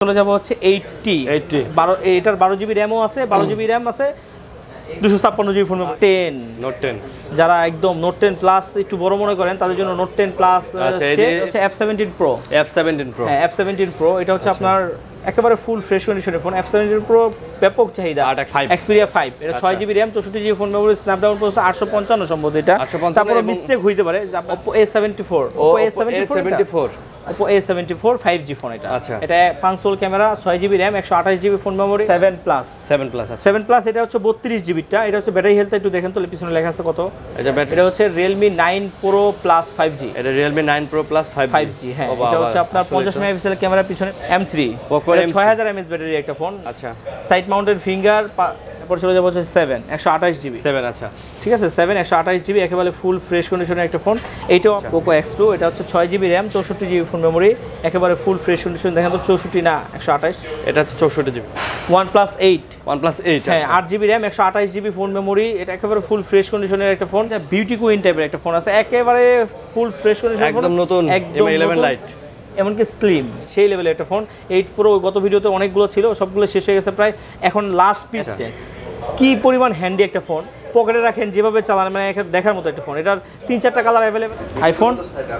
চলে যাব হচ্ছে 80 12 এটার 12 জিবি র‍্যামও আছে 12 জিবি র‍্যাম আছে 256 জিবি ফোন নোট 10 যারা একদম নোট 10 প্লাস একটু বড় মনে করেন তাদের জন্য নোট 10 প্লাস হচ্ছে F17 Pro হ্যাঁ F17 Pro এটা হচ্ছে আপনার একেবারে ফুল ফ্রেশ কন্ডিশনের ফোন F17 Pro ব্যাপক চাহিদা Xperia 5 এটা 6 GB RAM 64 GB phone memory Snapdragon processor 855 সম্ভবত এটা তারপরে মিস্টেক হইতে পারে oppo A74 oppo A74 5G phone এটা এটা 5 সোল camera 6 GB RAM 128 GB phone memory 7 plus এটা হচ্ছে 32 জিবিটা এটা হচ্ছে ব্যাটারি হেলথ একটু দেখেন তো পিছনে লেখা আছে কত এটা হচ্ছে Realme 9 Pro Plus 5G এটা Realme 9 Pro Plus 5G হ্যাঁ এটা হচ্ছে আপনার 50 মেগাপিক্সেল ক্যামেরা পিছনে M3 6000 mAh ব্যাটারি একটা ফোন আচ্ছা সাইড মাউন্টেড ফিঙ্গার তারপর চলে যাব হচ্ছে 7 128 জিবি 7 আচ্ছা ঠিক আছে 7 128 জিবি একেবারে ফুল ফ্রেশ কন্ডিশনের একটা ফোন এইটাও poco X2 এটা হচ্ছে 6 GB RAM 64 GB phone memory একেবারে ফুল ফ্রেশ কন্ডিশন দেখেন তো 64 না 128 এটা হচ্ছে 64 জিবি OnePlus 8 হ্যাঁ 8 GB RAM 128 GB phone memory এটা একেবারে ফুল ফ্রেশ কন্ডিশনের একটা ফোন বিউটি কুইন টাইপের একটা ফোন আছে একেবারে ফুল ফ্রেশ কন্ডিশনের একদম নতুন M11 লাইট এমনকি স্লিম সেই লেভেলের একটা ফোন 8 Pro গত ভিডিওতে অনেকগুলো ছিল সবগুলো শেষ হয়ে গেছে প্রায় এখন লাস্ট পিসে কি পরিমাণ হ্যান্ডি একটা ফোন পকেটে রাখেন যেভাবে চালান মানে দেখার মতো একটা ফোন এটার 3-4টা কালার अवेलेबल iPhone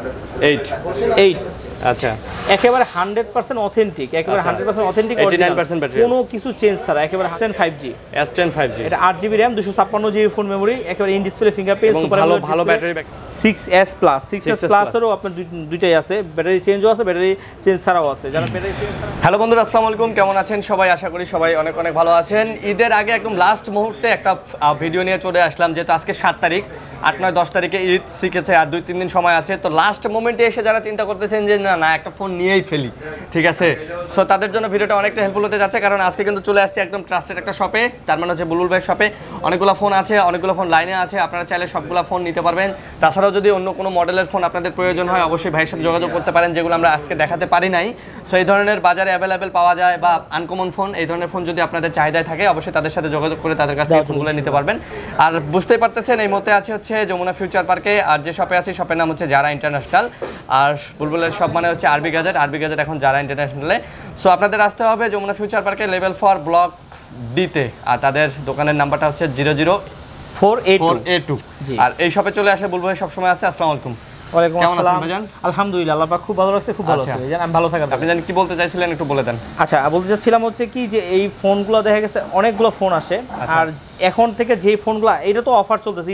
8 আচ্ছা একেবারে 100% অথেন্টিক একেবারে 100% অথেন্টিক 89% ব্যাটারি কোনো কিছু চেঞ্জ ছাড়া একেবারে S10 5G এটা 8 GB RAM 256 GB phone memory একেবারে ইন ডিসপ্লে ফিঙ্গারপ্রিন্ট সুপার ভালো ব্যাটারি ব্যাক 6s প্লাস এরও আপনার দুইটাই আছে ব্যাটারি চেঞ্জও আছে ব্যাটারি চেঞ্জ ছাড়াও আছে যারা ব্যাটারি চেঞ্জ হ্যালো বন্ধুরা আসসালামু আলাইকুম কেমন আছেন সবাই আশা করি সবাই অনেক অনেক ভালো আছেন ঈদের আগে একদম লাস্ট মুহূর্তে একটা ভিডিও নিয়ে চলে আসলাম যেহেতু আজকে 7 তারিখ 8 9 10 তারিখে ঈদ শিখেছে আর 2-3 দিন সময় আছে তো লাস্ট মোমেন্টে এসে যারা চিন্তা করতেছেন যে না একটা ফোন নিয়েই ফেলি ঠিক আছে সো তাদের জন্য ভিডিওটা অনেকটা হেল্পফুল হতে যাচ্ছে কারণ আজকে কিন্তু চলে আসছে একদম ট্রাস্টেড একটা শপে তার মানে হচ্ছে বুলবুল ভাইয়ের শপে অনেকগুলো ফোন আছে অনেকগুলো ফোন লাইনে আছে আপনারা চাইলে সবগুলো ফোন নিতে পারবেন তাছাড়াও যদি অন্য কোনো মডেলের ফোন আপনাদের প্রয়োজন হয় অবশ্যই ভাইয়ের সাথে যোগাযোগ করতে পারেন যেগুলো আমরা আজকে দেখাতে পারি নাই সো এই ধরনের বাজারে অ্যাভেলেবেল পাওয়া যায় বা আনকমন ফোন এই ধরনের ফোন যদি আপনাদের চাহিদায় থাকে অবশ্যই তাদের সাথে যোগাযোগ করে তাদের কাছ থেকে ফোনগুলো নিতে পারবেন আর বুঝতেই পারতেছেন এই মুহূর্তে আছে হচ্ছে যমুনা ফিউচার পার্কে আর যে শপে আছে শপের নাম হচ্ছে জারা ইন্টারন্যাশনাল আর বুলবুলের শপ মানে হচ্ছে আরবি গ্যাজেট এখন জারা ইন্টারন্যাশনালে সো আপনাদের আসতে হবে যমুনা ফিউচার পার্কে লেভেল 4 ব্লক ডিতে আর তাদের দোকানের নাম্বারটা হচ্ছে 00482 আর এই শপে চলে আসে বুলবুল ভাই সবসময় আছে আসসালামু আলাইকুম ওয়ালাইকুম আসসালাম ভাইজান আলহামদুলিল্লাহ আল্লাহ পাক খুব ভালো লাগছে খুব ভালো আছে জানেন আমি ভালো থাকা আপনি জানেন কি বলতে চাইছিলেন একটু বলে দেন আচ্ছা বলতে চাচ্ছিলাম হচ্ছে কি যে এই ফোনগুলো দেখা গেছে অনেকগুলো ফোন আসে আর এখন থেকে যে ফোনগুলো এটা তো অফার চলতেছে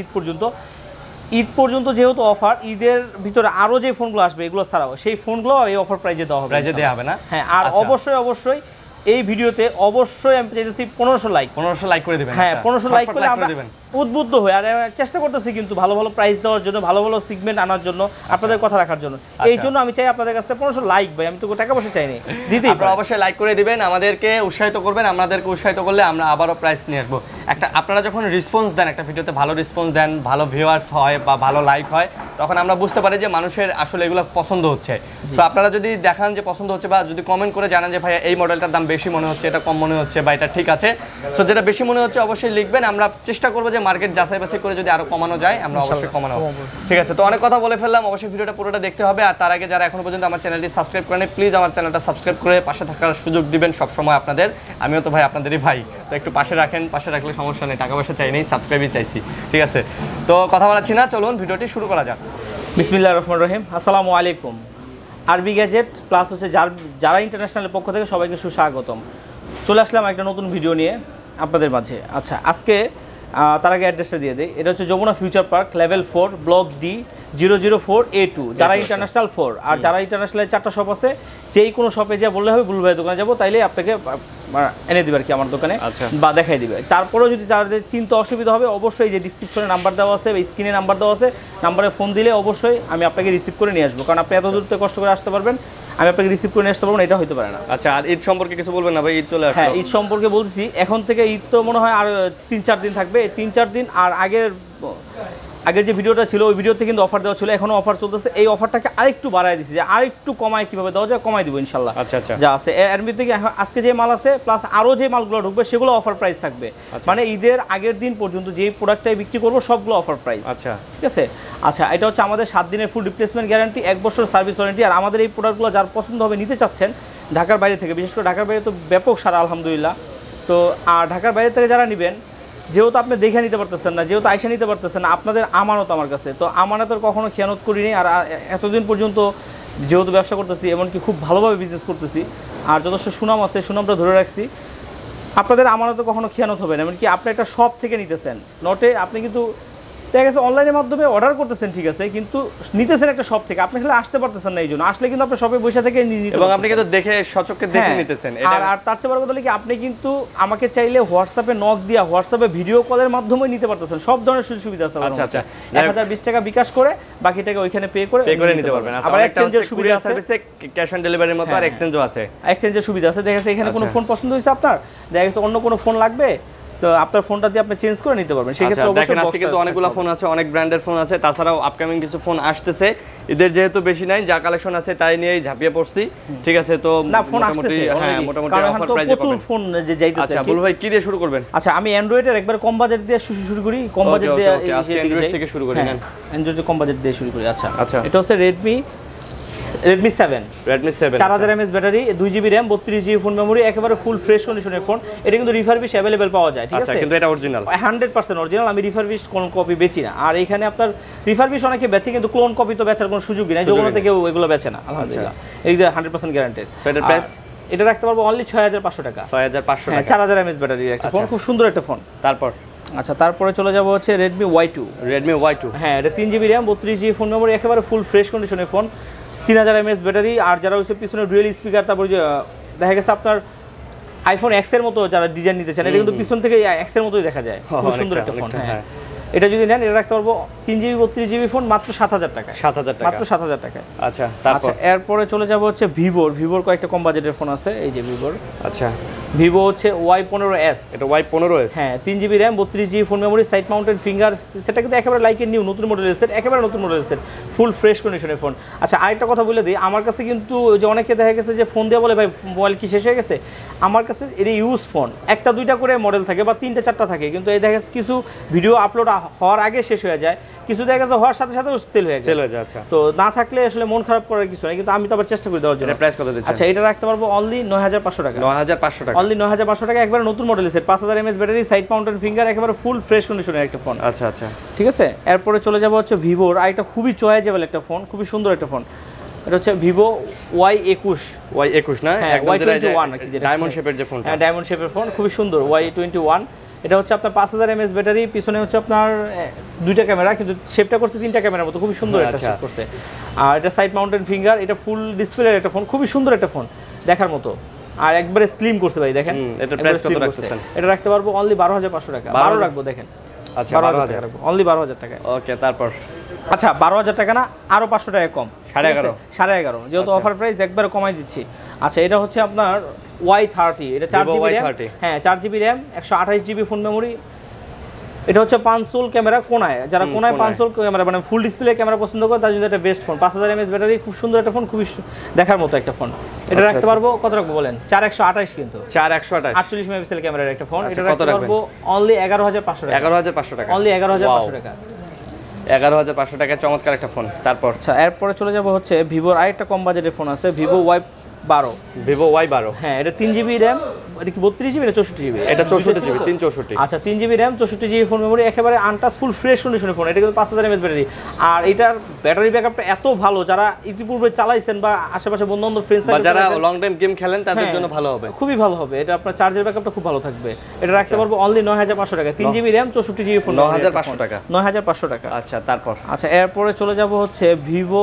ঈদ পর্যন্ত যেহেতু অফার ঈদের ভিতরে আরো যে ফোনগুলো আসবে এগুলো ছাড়াও সেই ফোনগুলো এই অফার প্রাইজে দেওয়া হবে না হ্যাঁ আর অবশ্যই এই ভিডিওতে অবশ্যই আমি চাইতেছি 1500 লাইক করে দিবেন হ্যাঁ 1500 লাইক করলে আমরা উদ্বুদ্ধ হই আর চেষ্টা করতেছি কিন্তু ভালো ভালো প্রাইস দেওয়ার জন্য ভালো ভালো সেগমেন্ট আনার জন্য আপনাদের কথা রাখার জন্য এই জন্য আমি চাই আপনাদের কাছে 1500 লাইক ভাই আমি তো টাকা পয়সা চাই না দিদি আপনারা অবশ্যই লাইক করে দিবেন আমাদেরকে উৎসাহিত করবেন আমাদেরকে উৎসাহিত করলে আমরা আবারো প্রাইস নিয়ে আসব একটা আপনারা যখন রেসপন্স দেন একটা ভিডিওতে ভালো রেসপন্স দেন ভালো ভিউয়ার্স হয় বা ভালো লাইক হয় তখন আমরা বুঝতে পারি যে মানুষের আসলে এগুলো পছন্দ হচ্ছে সো আপনারা যদি দেখান যে পছন্দ হচ্ছে বা যদি কমেন্ট করে জানান যে ভাই এই মডেলটার দাম বেশি মনে হচ্ছে এটা কম মনে হচ্ছে বা এটা ঠিক আছে সো যেটা বেশি মনে হচ্ছে অবশ্যই লিখবেন আমরা চেষ্টা করব যে মার্কেট যাচাই বাছাই করে যদি আরো কমানো যায় আমরা অবশ্যই কমানো ঠিক আছে তো অনেক কথা বলে ফেললাম অবশ্যই ভিডিওটা পুরোটা দেখতে হবে আর তার আগে যারা এখনো পর্যন্ত আমার চ্যানেলটি সাবস্ক্রাইব করেন প্লিজ আমার চ্যানেলটা সাবস্ক্রাইব করে পাশে থাকার সুযোগ দিবেন সব সময় আপনাদের আমিও তো ভাই আপনাদেরই ভাই তো একটু পাশে রাখেন পাশে রাখলে সমস্যা নেই টাকা পয়সা চাই নেই সাবস্ক্রাইবই চাইছি ঠিক আছে তো কথা বলাচ্ছি না চলুন ভিডিওটি শুরু করা যাক বিসমিল্লাহির রহমানির রহিম আসসালামু আলাইকুম আরবি গ্যাজেট প্লাস হচ্ছে যারা ইন্টারন্যাশনালের পক্ষ থেকে সবাইকে সুস্বাগতম চলে আসলাম একটা নতুন ভিডিও নিয়ে আপনাদের মাঝে আচ্ছা আজকে তার আগে অ্যাড্রেসটা দিয়ে দেই এটা হচ্ছে Jamuna future park level 4 block D 004A2 যারা ইন্টারন্যাশনাল 4 আর যারা ইন্টারন্যাশনালের 4টা শপ আছে যেই কোনো শপে যা বললে হবে বুলবুল ভাইয়ের দোকানে যাবো তাইলে আপনাকে এনে দিবে আর কি আমার দোকানে বা দেখাই দিবে তারপরেও যদি তাদের চিন্তা অসুবিধা হবে অবশ্যই যে ডিসক্রিপশনে নাম্বার দেওয়া আছে বা স্ক্রিনে নাম্বার দেওয়া আছে নাম্বারে ফোন দিলে অবশ্যই আমি আপনাকে রিসিভ করে নিয়ে আসবো কারণ আপনি এত দূর থেকে কষ্ট করে আসতে পারবেন আমি আপনাকে রিসিভ করে নিয়ে আসতে পারবো না এটা হতে পারে না আচ্ছা আর ঈদ সম্পর্কে কিছু বলবেন না ভাই ঈদ চলে আসছে হ্যাঁ ঈদ সম্পর্কে বলছি এখন থেকে ঈদ তো মনে হয় আর 3-4 দিন থাকবে 3-4 দিন আর আগের যে ভিডিওটা ছিল ওই ভিডিওতে কিন্তু অফার দেওয়া ছিল এখনো অফার চলতেছে এই অফারটাকে আরেকটু বাড়ায় দিছি যে আরেকটু কমায় কিভাবে দেওয়া যায় কমাই দিব ইনশাআল্লাহ আচ্ছা যা আছে এর মধ্যে আজকে যে মাল আছে প্লাস আরো যে মালগুলো ঢুকবে সেগুলো অফার প্রাইস থাকবে মানে ঈদের আগের দিন পর্যন্ত যে প্রোডাক্টটাই বিক্রি করব সবগুলো অফার প্রাইস আচ্ছা ঠিক আছে আচ্ছা এটা হচ্ছে আমাদের 7 দিনের ফুল রিপ্লেসমেন্ট গ্যারান্টি 1 বছর সার্ভিস ওয়ারেন্টি আর আমাদের এই প্রোডাক্টগুলো যার পছন্দ হবে নিতে চাচ্ছেন ঢাকার বাইরে থেকে, বিশেষ করে ঢাকার বাইরে তো ব্যাপক সারা আলহামদুলিল্লাহ। তো আর ঢাকার বাইরে থেকে যারা নেবেন, যেহেতু আপনি দেখে নিতে পারতেছেন না, যেহেতু আইসা নিতে পারতেছেন না, আপনাদের আমানত আমার কাছে, তো আমানতের কখনো খেয়ানত করিনি। আর এতদিন পর্যন্ত যেহেতু ব্যবসা করতেছি, এমনকি খুব ভালোভাবে বিজনেস করতেছি, আর যথেষ্ট সুনাম আছে, সুনামটা ধরে রাখছি, আপনাদের আমানতে কখনো খেয়ানত হবে না। এমনকি আপনি একটা শপ থেকে নিতেছেন, নটে আপনি কিন্তু দেখা গেছে অনলাইনের মাধ্যমে অর্ডার করতেছেন, ঠিক আছে, কিন্তু নিতেছেন একটা শপ থেকে, আপনি খালি আসতে পারতেছেন না, এই জন্য আসলে কিন্তু আপনি শপে বসে থেকে নিতে, এবং আপনি কিন্তু দেখে সচক্ষে দেখে নিতেছেন। আর তার চেয়ে বড় কথা হলো কি, আপনি কিন্তু আমাকে চাইলে হোয়াটসঅ্যাপে নক দিয়া, হোয়াটসঅ্যাপে ভিডিও কলের মাধ্যমে নিতে পারতেছেন, সব ধরনের সুযোগ সুবিধা আছে। আচ্ছা আচ্ছা, 1020 টাকা বিকাশ করে বাকি টাকা ওইখানে পে করে নিতে পারবেন। আবার এক্সচেঞ্জের সুবিধা আছে, সার্ভিসে ক্যাশ অন ডেলিভারির মতো আর এক্সচেঞ্জও আছে, এক্সচেঞ্জের সুবিধা আছে। দেখা গেছে এখানে কোনো ফোন পছন্দ হয়েছে আপনার, দেখা গেছে অন্য কোনো ফোন লাগবে, তো আপনার ফোনটা দিয়ে আপনি চেঞ্জ করে নিতে পারবেন। সেই ক্ষেত্রে দেখেন আজকে কিন্তু অনেকগুলো ফোন আছে, অনেক ব্র্যান্ডের ফোন আছে, তাছাড়াও আপকামিং কিছু ফোন আসতেছে। এদের যেহেতু বেশি নাই, যা কালেকশন আছে তাই নিয়েই ঝাঁপিয়ে পড়ছি, ঠিক আছে। তো না ফোন আসতেছে, হ্যাঁ মোটামুটি অফার প্রাইসে প্রচুর ফোন যে যাইতেছে। আচ্ছা বল ভাই, কি দিয়ে শুরু করবেন? আচ্ছা আমি অ্যান্ড্রয়েডের একবার কম বাজেট দিয়ে শুরু করি, কম বাজেট দিয়ে অ্যান্ড্রয়েড থেকে শুরু করি। নেন অ্যান্ড্রয়েডের কম বাজেট দিয়ে শুরু করি। আচ্ছা আচ্ছা, এটা হচ্ছে Redmi 7 4000 mAh battery, 2GB RAM, 32GB phone memory, একেবারে ফুল ফ্রেশ কন্ডিশনের ফোন। এটা কিন্তু রিফারবিশ अवेलेबल পাওয়া যায়, ঠিক আছে, কিন্তু এটা অরিজিনাল 100% অরিজিনাল। আমি রিফারবিশ কোন কপি বেচি না। আর এখানে আপনার রিফারবিশ অনেকে বেচে, কিন্তু ক্লোন কপি তো বেচার কোনো সুযোগই নাই, যেগুলো থেকে এগুলো বেচে না আলহামদুলিল্লাহ। এই যে 100% গ্যারান্টেড। সো এটার প্রাইস, এটা রাখতে পারবো অনলি 6500 টাকা। 6500 টাকা, 4000 mAh ব্যাটারির একটা ফোন, খুব সুন্দর একটা ফোন। তারপর আচ্ছা, তারপরে চলে যাব হচ্ছে Redmi Y2। হ্যাঁ, এটা 3GB RAM, 32GB phone memory, একেবারে ফুল ফ্রেশ কন্ডিশনের ফোন, 3000 mAh ব্যাটারি। আর যারা হচ্ছে পিছনে ডুয়েল স্পিকার, তারপর যে দেখা গেছে আপনার আইফোন X এর মতো যারা ডিজাইন নিতে চান, এটা কিন্তু পিছন থেকে X এর মতোই দেখা যায়, খুব সুন্দর একটা ফোন। হ্যাঁ, এটা যদি নেন, এটা রাখতে পারবো 3GB 32GB ফোন মাত্র 7000 টাকা, মাত্র 7000 টাকা। আচ্ছা, তারপর এরপরে চলে যাব হচ্ছে ভিভোর কয়েকটা কম বাজেটের ফোন আছে, এই যে ভিভোর। আচ্ছা, ভিভো হচ্ছে Y15s, এটা Y15s, হ্যাঁ 3GB RAM, 32GB phone memory, side mounted finger, সেটা কিন্তু একেবারে লাইকের নিউ, নতুন মডেলের সেট, একেবারে নতুন মডেলের সেট, ফুল ফ্রেশ কন্ডিশনের ফোন। আচ্ছা, আরেকটা কথা বলে দিই, আমার কাছে কিন্তু যে অনেকে দেখা গেছে যে ফোন দিয়ে বলে ভাই মোবাইল কি শেষ হয়ে গেছে, আমার কাছে এটা ইউজ ফোন, একটা দুইটা করে মডেল থাকে বা তিনটা চারটা থাকে, কিন্তু এই দেখা গেছে কিছু ভিডিও আপলোড হওয়ার আগে শেষ হয়ে যায়, কিছু দেখা গেছে হওয়ার সাথে সাথে সেল হয়ে যায়। আচ্ছা, তো না থাকলে আসলে মন খারাপ করার কিছু নাই, কিন্তু আমি তো আবার চেষ্টা করি দেওয়ার জন্য। প্রাইস কত দিচ্ছেন? আচ্ছা, এটা রাখতে পারবো অনলি 9500 টাকা। 9500 টাকা, অনলি 9500 টাকা, একবারে নতুন মডেলের set, 5000 mAh battery, side mounted finger, একেবারে ফুল ফ্রেশ কন্ডিশনের একটা ফোন। আচ্ছা আচ্ছা, ঠিক আছে। এরপরে চলে যাব হচ্ছে ভিভোর আরেকটা খুবই চয়েজেবল একটা ফোন, খুবই সুন্দর একটা ফোন। এটা হচ্ছে ভিভো Y21 না, একদম ডায়মন্ড শেপের যে ফোন, হ্যাঁ ডায়মন্ড শেপের ফোন, খুবই সুন্দর। Y21, এটা হচ্ছে আপনার 5000 mAh ব্যাটারি, পিছনে হচ্ছে আপনার দুইটা ক্যামেরা, কিন্তু শেপটা করতে তিনটা ক্যামেরার মতো, খুবই সুন্দর একটা শেপ করতে। আর এটা সাইড মাউন্টেড ফিঙ্গার, এটা ফুল ডিসপ্লের একটা ফোন, খুবই সুন্দর একটা ফোন দেখার মতো, আর একবারে স্লিম করতে ভাই দেখেন। এটা প্রাইস কত রাখতেছেন? এটা রাখতে পারবো অনলি 12500 টাকা। 12 রাখবো দেখেন। আচ্ছা, 12000 টাকা রাখবো, অনলি 12000 টাকা। ওকে, তারপর আচ্ছা 12000 টাকা না, আরো 500 টাকা কম, 11.5 যেহেতু অফার প্রাইস একবারে কমাই দিচ্ছি। আচ্ছা, এটা হচ্ছে আপনার Y30, এটা 4GB RAM, হ্যাঁ 4GB RAM, 128GB phone memory. এটা হচ্ছে 5 সোল ক্যামেরা কোনায়, যারা কোনায় 5 সোল ক্যামেরা মানে ফুল ডিসপ্লে ক্যামেরা পছন্দ করে তার জন্য এটা বেস্ট ফোন। 5000 mAh ব্যাটারি, খুব সুন্দর একটা ফোন, খুবই দেখার মতো একটা ফোন। এটা রাখতে পারবো কত রাখবো বলেন? 4128, কিন্তু 4128 48 মেগাপিক্সেল ক্যামেরার একটা ফোন। এটা রাখতে পারবো অনলি 11500 টাকা। 11500 টাকা, অনলি 11500 টাকা। 11500 টাকা, চমৎকার একটা ফোন। তারপর আচ্ছা, এরপরে চলে যাব হচ্ছে ভিভোর আরেকটা কম বাজেটের ফোন আছে, ভিভো Y12। হ্যাঁ, এটা 3GB RAM, এটা কি 32GB না 64GB? এটা 64GB, 364। আচ্ছা, 3GB RAM, 64GB phone memory, একেবারে আনটাচ ফুল ফ্রেশ কন্ডিশনের ফোন। এটা কিন্তু 5000 mAh ব্যাটারি, আর এটার ব্যাটারি ব্যাকআপটা এত ভালো, যারা ইতিপূর্বে চালাইছেন বা আশেপাশে বন্ধু-বান্ধব ফ্রেন্ডস বা যারা লং টাইম গেম খেলেন তাদের জন্য ভালো হবে, খুবই ভালো হবে। এটা আপনার চার্জের ব্যাকআপটা খুব ভালো থাকবে। এটা রাখতে পারবো অনলি 9500 টাকা। 3GB RAM, 64GB ফোন, 9500 টাকা। 9500 টাকা। আচ্ছা, তারপর আচ্ছা, এরপরে চলে যাব হচ্ছে ভিভো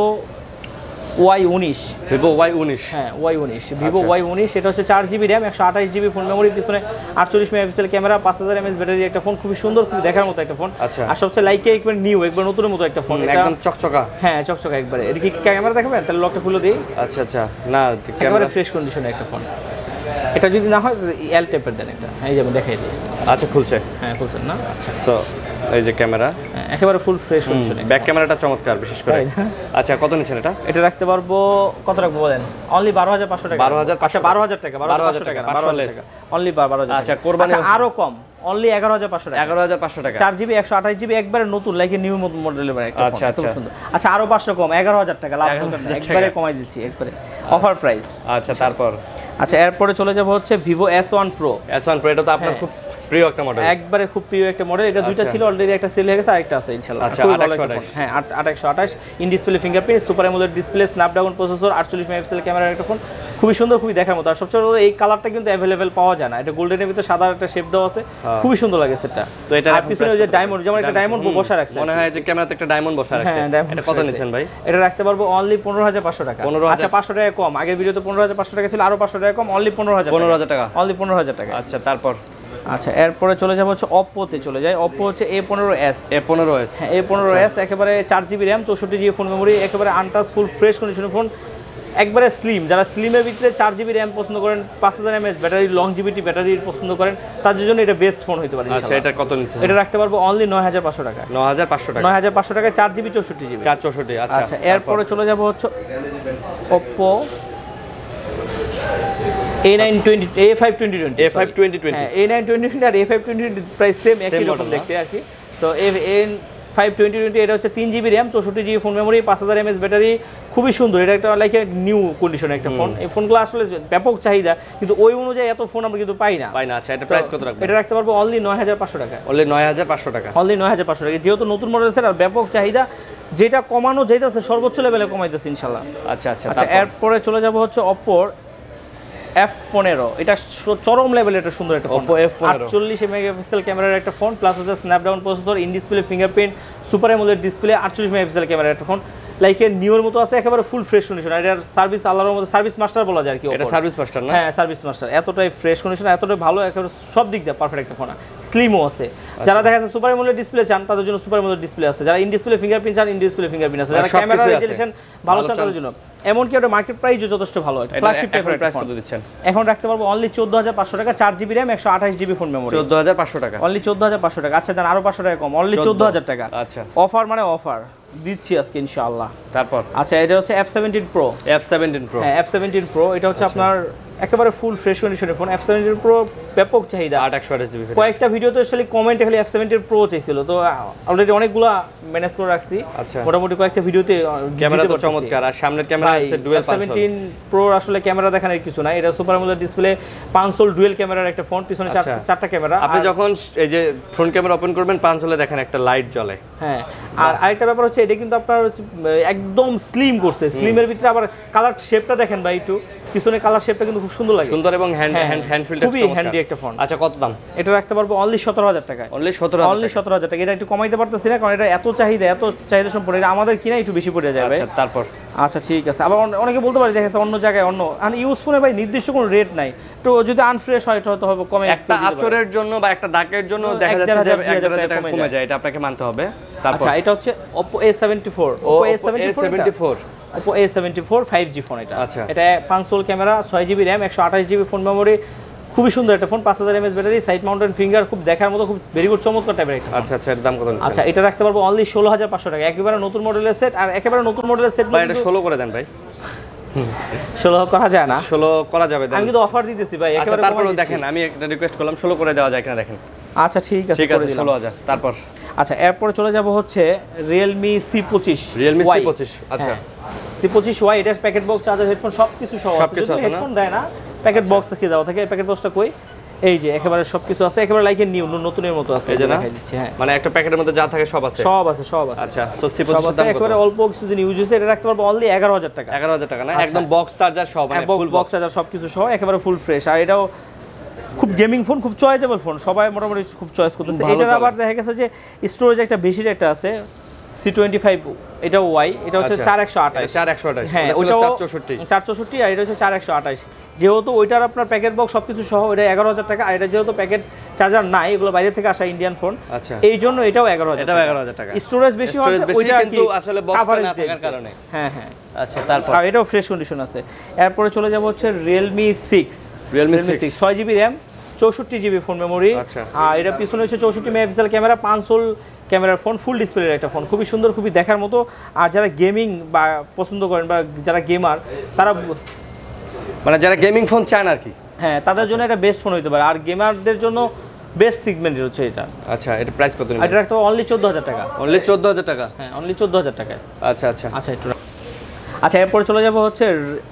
Y19। হ্যাঁ Y19, ভিভো Y19, এটা হচ্ছে 4GB RAM, 128GB phone memory, পিছনে 48 মেগাপিক্সেল ক্যামেরা, 5000 mAh ব্যাটারি একটা ফোন, খুবই সুন্দর, খুব দেখার মতো একটা ফোন। আর সবচেয়ে লাইকে একবার নিউ, একবার নতুনের মতো একটা ফোন, একদম চকচকা। হ্যাঁ চকচকা একবারে। এটা কি ক্যামেরা দেখাবেন? তাহলে লকটা খুলে দিই। আচ্ছা আচ্ছা, না ক্যামেরা ফ্রেশ কন্ডিশনে একটা ফোন। এটা যদি না হয় এল টাইপের দেন একটা, এই যাবেন দেখাই দিই। আচ্ছা, খুলছে? হ্যাঁ খুলছে না। আচ্ছা, সো এই যে ক্যামেরা একেবারে ফুল ফ্রেশ কন্ডিশনে, ব্যাক ক্যামেরাটা চমৎকার বিশেষ করে। আচ্ছা, কত নিচ্ছেন এটা? এটা রাখতে পারবো কত রাখবো বলেন? অনলি 12500 টাকা। 12000? আচ্ছা 12000 টাকা, 12000 টাকা, 12000 টাকা, অনলি 12000। আচ্ছা, কোরবানি আরো কম, অনলি 11500 টাকা। 11500 টাকা, 4GB 128GB একবারে নতুন লাইকে নিউ মডেলের একটা ফোন, খুব সুন্দর। আচ্ছা, আরো 500 কম, 11000 টাকা, লাভ একবারে কমাই দিচ্ছি একবারে অফার প্রাইস। আচ্ছা, তারপর আচ্ছা এরপরে চলে যাব হচ্ছে Vivo S1 Pro। S1 Pro এটা তো আপনার খুব প্রিয় একটা মডেল, একবারে খুব প্রিয় একটা মডেল। এটা দুইটা ছিল অলরেডি, একটা সেল হয়ে গেছে, আরেকটা আছে ইনশাআল্লাহ। আচ্ছা 828, হ্যাঁ 8128 in display fingerprint, super AMOLED display, Snapdragon processor, 48 megapixel ক্যামেরার একটা ফোন, খুবই সুন্দর, খুবই দেখার মতো। আর সবচেয়ে বড় এই কালারটা কিন্তু अवेलेबल পাওয়া যায় না, এটা গোল্ডেনের ভিতরে সাদা একটা শেপ দেওয়া আছে, খুবই সুন্দর লাগে সেটটা। তো এটা পিছনে যে ডায়মন্ড, যেমন একটা ডায়মন্ড বসা রাখছে, মনে হয় যে ক্যামেরাতে একটা ডায়মন্ড বসা রাখছে। এটা কত নিচ্ছেন ভাই? এটা রাখতে পারবো অনলি 15500 টাকা। আচ্ছা 500 টাকা কম, আগের ভিডিওতে 15500 টাকা ছিল, আরো 500 টাকা কম, অনলি 15000 টাকা, অনলি 15000 টাকা। আচ্ছা তারপর আচ্ছা এরপরে চলে যাব হচ্ছে oppo তে চলে যাই। oppo হচ্ছে A15s। হ্যাঁ A15s একেবারে 4GB RAM 64GB phone memory, একেবারে আনটাচ ফুল ফ্রেশ কন্ডিশনের ফোন, একবারে স্লিম। যারা স্লিমের ভিতরে 4GB RAM পছন্দ করেন, 5000 mAh ব্যাটারি, লংজিভিটি ব্যাটারি পছন্দ করেন, তাদের জন্য এটা বেস্ট ফোন হতে পারে। আচ্ছা এটা কত নিচ্ছে? এটা রাখতে পারবো অনলি 9500 টাকা। 9500 টাকা, 9500 টাকা 4GB 64GB। 464। আচ্ছা এরপরে চলে যাব হচ্ছে oppo A5 2020। হ্যাঁ A9 2020 আর A5 2020 প্রায় সেম, একই রকম দেখতে আর কি। তো A5 2020 এটা হচ্ছে 3GB RAM 64GB phone memory, 5000 mAh battery, খুবই সুন্দর। এটা একটা লাইক নিউ কন্ডিশনের একটা ফোন। এই ফোনগুলো আসলে ব্যাপক চাহিদা, কিন্তু ওই অনুযায়ী এত ফোন আমরা কিন্তু পাই না। আচ্ছা এটা প্রাইস কত রাখবেন? এটা রাখতে পারবো অনলি 9500 টাকা। অনলি 9500 টাকা, অনলি 9500 টাকা। যেহেতু নতুন মডেল আছে আর ব্যাপক চাহিদা, যেটা কমানো যাইতেছে সর্বোচ্চ লেভেলে কমাইতেছে ইনশাআল্লাহ। আচ্ছা আচ্ছা আচ্ছা এরপরে চলে যাব হচ্ছে oppo F15। এটা চরম লেভেলের একটা সুন্দর একটা ফোন। oppo F15 48 মেগাপিক্সেল ক্যামেরার একটা ফোন, প্লাস হচ্ছে Snapdragon processor, in display fingerprint, super AMOLED display, 48 megapixel ক্যামেরার একটা ফোন, লাইক এর নিউর মতো আছে, একেবারে ফুল ফ্রেশ কন্ডিশন। এটার সার্ভিস আল্লাহর মতো সার্ভিস মাস্টার বলা যায় আর কি। এটা সার্ভিস মাস্টার না? হ্যাঁ সার্ভিস মাস্টার, এতটাই ফ্রেশ কন্ডিশন, এতটাই ভালো, একেবারে সব দিক দিয়ে পারফেক্ট একটা ফোন। স্লিমও আছে। যারা দেখা যাচ্ছে সুপার অ্যামোলেড ডিসপ্লে চান তাদের জন্য সুপার অ্যামোলেড ডিসপ্লে আছে, যারা ইন ডিসপ্লে ফিঙ্গারপ্রিন্ট চান ইন ডিসপ্লে ফিঙ্গারপ্রিন্ট আছে, যারা ক্যামেরা রেজোলিউশন ভালো চান তাদের জন্য। এমনকি ওটা মার্কেট প্রাইসও যথেষ্ট ভালো। এটা ফ্ল্যাগশিপ প্রাইস কত দিচ্ছেন? এখন রাখতে পারবো অনলি 14500 টাকা, 4GB RAM 128GB phone memory. 14500 টাকা, অনলি 14500 টাকা। আচ্ছা দেন আরো 500 টাকা কম, অনলি 14000 টাকা। আচ্ছা অফার মানে অফার দিচ্ছি আজকে ইনশাআল্লাহ। তারপর আচ্ছা এটা হচ্ছে F17 Pro। হ্যাঁ F17 Pro এটা হচ্ছে আপনার একেবারে ফুল ফ্রেশ কন্ডিশনের ফোন। F17 Pro ব্যাপক চাহিদা, 828GB। কয়েকটা ভিডিওতে আসলে কমেন্টে খালি F17 Pro চাইছিল, তো অলরেডি অনেকগুলো ম্যানেজ করে রাখছি। আচ্ছা মোটামুটি কয়েকটা ভিডিওতে ক্যামেরা তো চমৎকার, আর সামনের ক্যামেরা হচ্ছে ডুয়াল পাঁচল। F17 Pro আসলে ক্যামেরা দেখানোর কিছু নাই, এটা super AMOLED display, punch hole dual ক্যামেরার একটা ফোন, পিছনে চারটা ক্যামেরা। আপনি যখন এই যে ফ্রন্ট ক্যামেরা ওপেন করবেন পাঁচলে দেখেন একটা লাইট জ্বলে। হ্যাঁ আর আরেকটা ব্যাপার হচ্ছে এটা কিন্তু আপনার একদম স্লিম করছে, স্লিমের ভিতরে আবার কালার শেপটা দেখেন ভাই, একটু পিছনে কালার শেপটা কিন্তু খুব সুন্দর লাগে, সুন্দর এবং হ্যান্ড ফিলটা খুবই হ্যান্ডি একটা ফোন। আচ্ছা কত দাম? এটা রাখতে পারবো অনলি 17000 টাকা। অনলি 17000 টাকা। এটা একটু কমাইতে পারতেছি না, কারণ এটা এত চাহিদা সম্পূর্ণ, এটা আমাদের কিনা একটু বেশি পড়ে যাবে। আচ্ছা তারপর আচ্ছা ঠিক আছে। আবার অনেকে বলতে পারে দেখেছে অন্য জায়গায় অন্য ইউজ ফোনে ভাই নির্দিষ্ট কোনো রেট নাই, তো যদি আনফ্রেশ হয় হয়তো হবে কমে, একটা আচরের জন্য বা একটা দাগের জন্য দেখা যাচ্ছে যে 1000 টাকা কমে যায়, এটা আপনাকে মানতে হবে। তারপর আচ্ছা এটা হচ্ছে oppo A74। oppo A74 5G phone এটা। আচ্ছা এটা 5 camera, 6GB RAM 128GB phone memory, খুবই সুন্দর একটা phone, 5000 mAh battery, side mounted finger, খুব দেখার মতো, খুব ভেরি গুড চমৎকার টাইপের একটা। আচ্ছা আচ্ছা এর দাম কত? আচ্ছা এটা রাখতে পারবো অনলি 16500 টাকা। একেবারে নতুন মডেলের সেট, আর একেবারে নতুন মডেলের সেট ভাই এটা 16 করে দেন ভাই। 16 করা যায় না? 16 করা যাবে, আমি কিন্তু অফার দিতেছি ভাই একেবারে। তারপরে দেখেন আমি একটা রিকোয়েস্ট করলাম 16 করে দেওয়া যায় কিনা দেখেন। আচ্ছা ঠিক আছে করে দিলাম 16000। তারপর আচ্ছা এরপর চলে যাব হচ্ছে Realme C25। আচ্ছা C25Y, এটা প্যাকেট বক্স, চার্জার, হেডফোন সবকিছু সহ আছে। হেডফোন দেয় না, প্যাকেট বক্স থেকে দেওয়া থাকে। প্যাকেট বক্সটা কই? এই যে একেবারে সবকিছু আছে, একেবারে লাইক নিউ নতুনের মতো আছে, এই যে দেখাই দিচ্ছি। হ্যাঁ মানে একটা প্যাকেটের মধ্যে যা থাকে সব আছে। আচ্ছা সো C25 দাম কত? একেবারে অল্প কিছুদিন ইউজ হইছে, এটা রাখতে পারবো অনলি 11000 টাকা। 11000 টাকা না, একদম বক্স চার্জার সহ, মানে ফুল বক্স চার্জার সবকিছু সহ, একেবারে ফুল ফ্রেশ। আর এটাও খুব গেমিং ফোন, খুব চয়েজেবল ফোন, সবাই মোটামুটি খুব চয়েস করতেছে। এটার আবার দেখা গেছে যে স্টোরেজ একটা বেশি একটা আছে, C25 এটাও Y, এটা হচ্ছে 4128। হ্যাঁ ওইটাও 464, আর এটা হচ্ছে 4128। যেহেতু ওইটার আপনার প্যাকেট বক্স সবকিছু সহ এটা 11000 টাকা, আর এটা যেহেতু প্যাকেট চার্জার নাই, এগুলো বাইরে থেকে আসা ইন্ডিয়ান ফোন, এই জন্য এটাও 11000 টাকা। স্টোরেজ বেশি হবে ওইটা কিন্তু আসলে বক্সটা না থাকার কারণে। হ্যাঁ হ্যাঁ আচ্ছা তারপর আর এটাও ফ্রেশ কন্ডিশন আছে। এরপরে চলে যাব হচ্ছে Realme 6। 6GB RAM 64GB phone memory, আর এটা পিছনে হচ্ছে 64 মেগাপিক্সেল ক্যামেরা, 5 ক্যামেরার ফোন, ফুল ডিসপ্লের একটা ফোন, খুবই সুন্দর, খুবই দেখার মতো। আর যারা গেমিং বা পছন্দ করেন বা যারা গেমার, তারা মানে যারা গেমিং ফোন চান আর কি, হ্যাঁ তাদের জন্য এটা বেস্ট ফোন হতে পারে। আর গেমারদের জন্য বেস্ট সেগমেন্টের হচ্ছে এটা। আচ্ছা এটা প্রাইস কত নিবেন? এটা রাখতে হবে অনলি 14000 টাকা। অনলি 14000 টাকা? হ্যাঁ অনলি 14000 টাকা। আচ্ছা আচ্ছা আচ্ছা একটু আচ্ছা এরপর চলে যাব হচ্ছে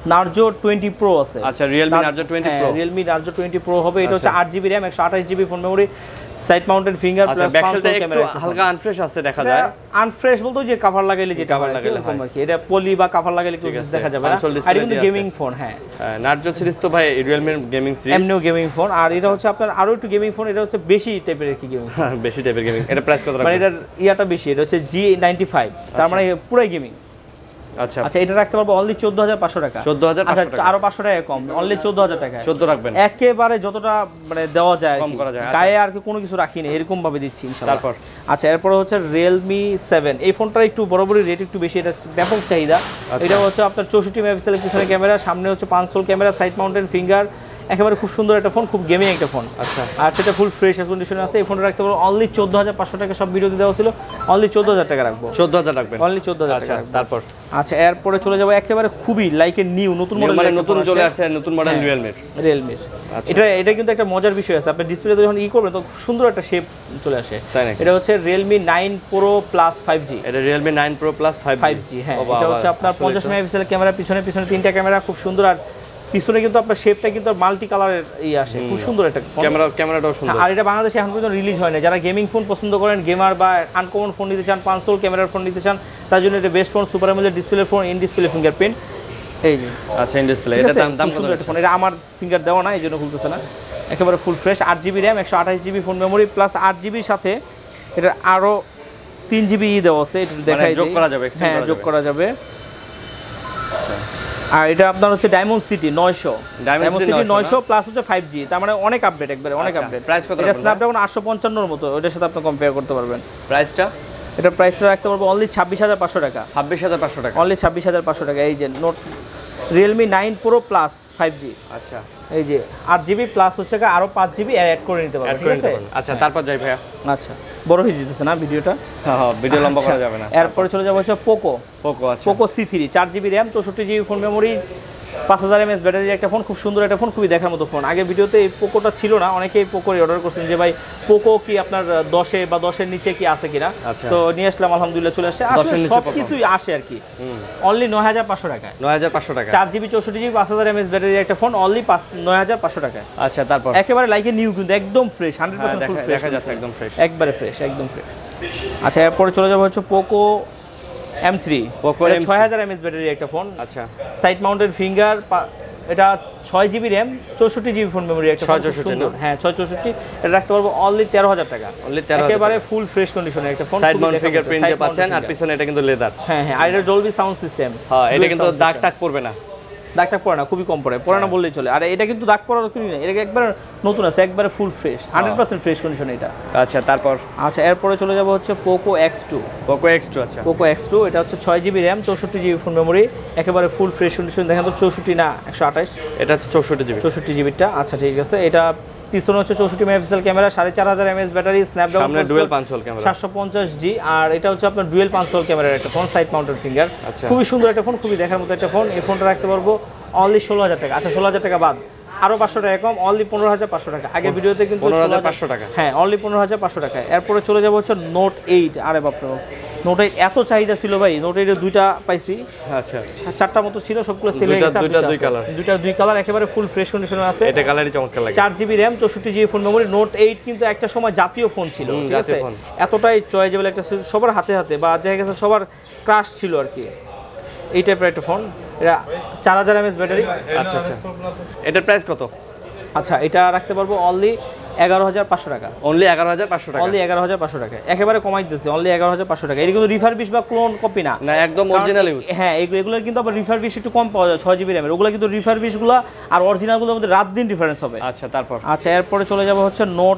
Narzo 20 Pro আছে। আচ্ছা Realme Narzo 20 Pro, Realme Narzo 20 Pro হবে। এটা হচ্ছে 8GB RAM 128GB phone memory, side mounted finger plus 500 camera. হালকা আনফ্রেশ আছে দেখা যায়। আনফ্রেশ বলতে যে কভার লাগাইলে যেটা হয় এরকম আর কি, এটা পলি বা কভার লাগাইলে কিছু দেখা যাবে না। আর কিন্তু গেমিং ফোন। হ্যাঁ Narzo সিরিজ তো ভাই Realme গেমিং সিরিজ, এমনিও গেমিং ফোন। আর এটা হচ্ছে আপনার আরো একটু গেমিং ফোন, এটা হচ্ছে বেশি টাইপের কি গেমিং, বেশি টাইপের গেমিং। এটা প্রাইস কত রাখবেন? মানে এটার ইয়াটা বেশি, এটা হচ্ছে G95, তার মানে পুরাই গেমিং। আচ্ছা আচ্ছা এটা রাখতে পারবো অনলি 14500 টাকা। 14500 টাকা, আরো 500 টাকা কম, অনলি 14000 টাকা। 14 রাখবেন, একেবারে যতটা মানে দেওয়া যায় কম করা যায়। গায়ে আর কি কোনো কিছু রাখি না, এরকম ভাবে দিচ্ছি ইনশাআল্লাহ। তারপর আচ্ছা এরপরে হচ্ছে Realme 7, এই ফোনটার একটু বরাবরই রেট একটু বেশি, এটা ব্যাপক চাহিদা। এটা হচ্ছে আপনার 64 মেগাপিক্সেলের পিছনে ক্যামেরা, সামনে হচ্ছে 500 ক্যামেরা, সাইড মাউন্টেড ফিঙ্গার, একেবারে খুব সুন্দর একটা ফোন, খুব গেমিং একটা ফোন। আচ্ছা আর সেটা ফুল ফ্রেশ কন্ডিশনে আছে। এই ফোনটা রাখতে পারবো অনলি 14500 টাকা, সব ভিডিওতে দেওয়া ছিল, অনলি 14000 টাকা রাখবো। 14000 রাখবেন, অনলি 14000 টাকা। তারপর আচ্ছা এরপরে চলে যাবো একেবারে খুবই লাইক এ নিউ, নতুন মডেল, মানে নতুন চলে আসছে, নতুন মডেল Realme। এটা কিন্তু একটা মজার বিষয় আছে, আপনি ডিসপ্লেতে যখন করবেন তো খুব সুন্দর একটা শেপ চলে আসে। এটা হচ্ছে Realme 9 Pro Plus 5G। এটা Realme 9 Pro Plus 5G। হ্যাঁ এটা হচ্ছে আপনার 50 মেগাপিক্সেলের ক্যামেরা, পিছনে তিনটা ক্যামেরা, খুব সুন্দর। আর পিছনে কিন্তু আপনার শেপটা কিন্তু মাল্টি কালারের আসে, খুব সুন্দর একটা ক্যামেরাটাও সুন্দর। আর এটা বাংলাদেশে এখন পর্যন্ত রিলিজ হয় না। যারা গেমিং ফোন পছন্দ করেন, গেমার বা আনকমন ফোন নিতে চান, 500 ক্যামেরার ফোন নিতে চান, তার জন্য এটা best phone. Super AMOLED display phone, in display fingerprint, এই যে আচ্ছা ইন ডিসপ্লে। এটা দাম কত? ফোন এটা আমার ফিঙ্গার দেওয়া না, এই জন্য খুলতেছে না। একেবারে ফুল fresh, 8GB RAM 128GB phone memory plus 8GBর সাথে এটা আরো 3GB দেওয়া আছে, এটা দেখাই যোগ করা যাবে। হ্যাঁ যোগ করা যাবে। আর এটা আপনার হচ্ছে Dimensity 900, Dimensity 900 plus হচ্ছে 5G, তার মানে অনেক আপডেট, একবারে অনেক আপডেট। প্রাইস কত? এটা স্ন্যাপড্রাগন 855 এর মতো, ওটার সাথে আপনি কম্পেয়ার করতে পারবেন। প্রাইসটা এটা প্রাইসটা রাখতে পারবো অনলি 26500 টাকা। 26500 টাকা, অনলি 26500 টাকা। এই যে note Realme 9 Pro Plus 5G। আচ্ছা এই যে 8GB প্লাস হচ্ছে আরো 5GB অ্যাড করে নিতে পারবেন, ঠিক আছে? আচ্ছা তারপর যাই ভাইয়া। আচ্ছা বড় হয়ে যেতেছে না ভিডিওটা? হ্যাঁ ভিডিও লম্বা করা যাবে না। এরপরে চলে যাবো হচ্ছে পোকো। আচ্ছা Poco C3, 4GB RAM 64GB phone memory, 5000 mAh ব্যাটারির একটা ফোন, খুব সুন্দর একটা ফোন, খুবই দেখার মতো ফোন। আগে ভিডিওতে এই পোকোটা ছিল না, অনেকেই পোকোর অর্ডার করছেন যে ভাই পোকো কি আপনার 10 বা 10-এর নিচে কি আছে কিনা, তো নিয়ে আসলাম, আলহামদুলিল্লাহ চলে আসছে। আসলে সব কিছুই আসে আর কি। অনলি 9500 টাকায়, 9500 টাকা, 4GB 64GB 5000 mAh ব্যাটারির একটা ফোন, অনলি 9500 টাকায়। আচ্ছা তারপর একেবারে লাইক এ নিউ, কিন্তু একদম ফ্রেশ, 100% ফুল ফ্রেশ দেখা যাচ্ছে, একদম ফ্রেশ, একবারে ফ্রেশ, একদম ফ্রেশ। আচ্ছা এরপরে চলে যাবো হচ্ছে পোকো M3, পোকো 6000 mAh ব্যাটারির একটা ফোন। আচ্ছা সাইড মাউন্টেড ফিঙ্গার, এটা 6GB RAM 64GB phone memory একটা ফোন, সুন্দর। হ্যাঁ 664, এটা রাখতে পারবো অনলি 13000 টাকা। অনলি 13000, একেবারে ফুল ফ্রেশ কন্ডিশনের একটা ফোন, সাইড মাউন্ট ফিঙ্গারপ্রিন্ট দিয়ে পাচ্ছেন। আর পিছনে এটা কিন্তু লেদার। হ্যাঁ আর এটা ডলবি সাউন্ড সিস্টেম। হ্যাঁ এটা কিন্তু দাগ টাগ পড়বে না, দাগটা পড়ে না, খুবই কম পড়ে, পড়ে না বললেই চলে। আর এটা কিন্তু দাগ পড়ার কিছু নেই, এটা একবার নতুন আছে, একবারে ফুল ফ্রেশ, 100% ফ্রেশ কন্ডিশন এটা। আচ্ছা তারপর আচ্ছা এরপরে চলে যাব হচ্ছে পোকো X2। আচ্ছা পোকো X2, এটা হচ্ছে 6GB RAM 64GB phone memory, একেবারে ফুল ফ্রেশ কন্ডিশন। দেখেন তো 64 না 128, এটা হচ্ছে 64GB। আচ্ছা ঠিক আছে। এটা পিছনে হচ্ছে 64 megapixel camera, 4500 mAh battery, Snapdragon, সামনে ডুয়াল 500 ক্যামেরা, 750G। আর এটা হচ্ছে আপনার ডুয়াল 500 ক্যামেরার একটা ফোন, সাইড মাউন্টেড ফিঙ্গার, খুবই সুন্দর একটা ফোন, খুবই দেখার মতো একটা ফোন। এই ফোনটা রাখতে পারবো অনলি 16000 টাকা। আচ্ছা 16000 টাকা বাদ আরো 500 টাকা কম, অনলি 15500 টাকা। আগে ভিডিওতে কিন্তু 15500 টাকা, হ্যাঁ অনলি 15500 টাকা। এরপরে চলে যাবো হচ্ছে নোট 8। আরে বাপরে, নোট 8 এত চাহিদা ছিল ভাই, নোট 8 এর দুইটা পাইছি। আচ্ছা 4টা মতো ছিল, সবগুলো সেল হয়ে গেছে। দুই কালার একেবারে ফুল ফ্রেশ কন্ডিশনে আছে। এটা কালারই চমৎকার লাগে। 4GB RAM 64GB phone memory. Note 8 কিন্তু একটা সময় জাতীয় ফোন ছিল, ঠিক আছে? এতটাই চয়েজেবল একটা, সবার হাতে বা দেখা গেছে সবার ক্রাশ ছিল আর কি, এই টাইপের একটা ফোন। এটা 4000 mAh ব্যাটারি। আচ্ছা এটার প্রাইস কত? আচ্ছা এটা রাখতে পারবো অনলি 11500 টাকা। অনলি 11500 টাকা, অনলি 11500 টাকা, একেবারে কমাই দিতেছি, অনলি 11500 টাকা। এটা কিন্তু রিফারবিশ বা ক্লোন কপি না, একদম অরিজিনাল ইউজ। হ্যাঁ এগুলোর কিন্তু আবার রিফারবিশ একটু কম পাওয়া যায়, 6GB RAM এর। ওগুলো কিন্তু রিফারবিশগুলো আর অরিজিনালগুলোর মধ্যে রাত দিন ডিফারেন্স হবে। আচ্ছা তারপর আচ্ছা এরপরে চলে যাব হচ্ছে নোট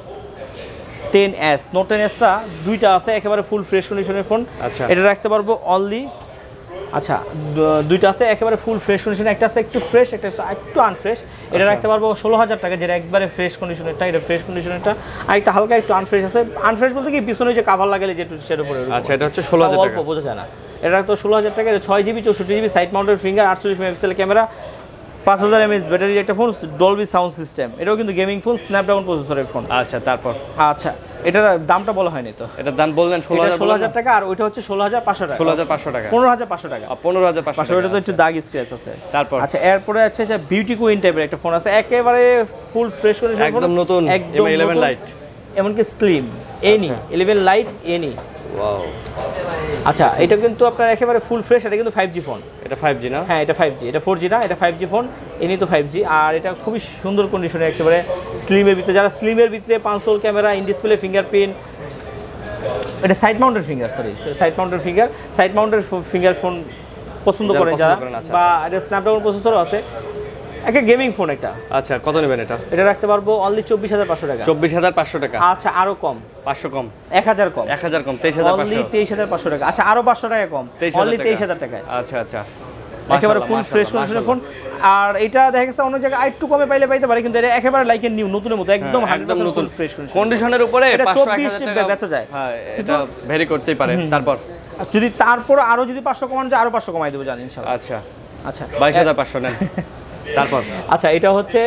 10s। নোট 10sটা দুইটা আছে, একেবারে ফুল ফ্রেশ কন্ডিশনের ফোন। আচ্ছা এটা রাখতে পারবো অনলি, আচ্ছা দুইটা আছে একেবারে ফুল ফ্রেশ কন্ডিশন, একটা আছে একটু ফ্রেশ, একটা একটু আনফ্রেশ। এটা রাখতে পারবো 16000 টাকা, যেটা একবারে ফ্রেশ কন্ডিশনেরটা, এটা ফ্রেশ কন্ডিশনেরটা। আর একটা হালকা একটু আনফ্রেশ আছে। আনফ্রেশ বলতে কি পিছনে যে কভার লাগালে যেটা সেটার উপরে। আচ্ছা এটা হচ্ছে 16000 টাকা, অল্প বোঝা যায় না। এটা রাখতে 16000 টাকা। এটা 6GB 64GB side mounted finger, 48 megapixel camera, 5000 mAh ব্যাটারির একটা ফোন, ডলবি সাউন্ড সিস্টেম। এটাও কিন্তু গেমিং ফোন, স্ন্যাপড্রাগন প্রসেসরের ফোন। আচ্ছা তারপর আচ্ছা এটার দামটা বলা হয়নি তো। এটার দাম বললেন 16000 টাকা, আর ওইটা হচ্ছে 16500 টাকা। 16500 টাকা, 15500 টাকা, 15500 ওটা তো একটু দাগ স্ক্র্যাচ আছে। তারপর আচ্ছা এরপরে আছে যে বিউটি কুইন টাইপের একটা ফোন আছে, একেবারে ফুল ফ্রেশ কন্ডিশন, একদম নতুন, একদম 11 লাইট, এমনকি slim NE 11 lite NE. Wow. আচ্ছা এটা কিন্তু আপনার একেবারে ফুল ফ্রেশ, এটা কিন্তু 5G ফোন। এটা 5G না? হ্যাঁ এটা 5G, এটা 4G না, এটা 5G ফোন, এনি তো 5G। আর এটা খুবই সুন্দর কন্ডিশনে, একেবারে স্লিমের ভিতরে, যারা স্লিমের ভিতরে 500 ক্যামেরা, ইন ডিসপ্লে ফিঙ্গারপ্রিন্ট, এটা side mounted finger, side mounted finger phone পছন্দ করেন যারা, বা এটা স্ন্যাপড্রাগন প্রসেসরও আছে, একটা গেমিং ফোন এটা। আচ্ছা কত নেবেন এটা? এটা রাখতে পারবো অনলি 24500 টাকা। 24500 টাকা। আচ্ছা আরো কম, 500 কম, 1000 কম, 1000 কম, 23500, অনলি 23500 টাকা। আচ্ছা আরো 500 টাকা কম, অনলি 23000 টাকা। আচ্ছা আচ্ছা, একেবারে ফুল ফ্রেশ কন্ডিশনের ফোন। আর এটা দেখা গেছে অন্য জায়গায় একটু কমে পাইলে পাইতে পারে, কিন্তু এটা একেবারে লাইক এ নিউ, নতুনের মতো, একদম 100% নতুন ফ্রেশ কন্ডিশনের উপরে 500 টাকা বেচা যায়। হ্যাঁ এটা ভেরি করতেই পারে। তারপর যদি তারপর আরো যদি 500 কমান যায়, আরো 500 কমাই দেব জানেন ইনশাআল্লাহ। আচ্ছা আচ্ছা 22500 নেন। তারপর আচ্ছা এটা হচ্ছে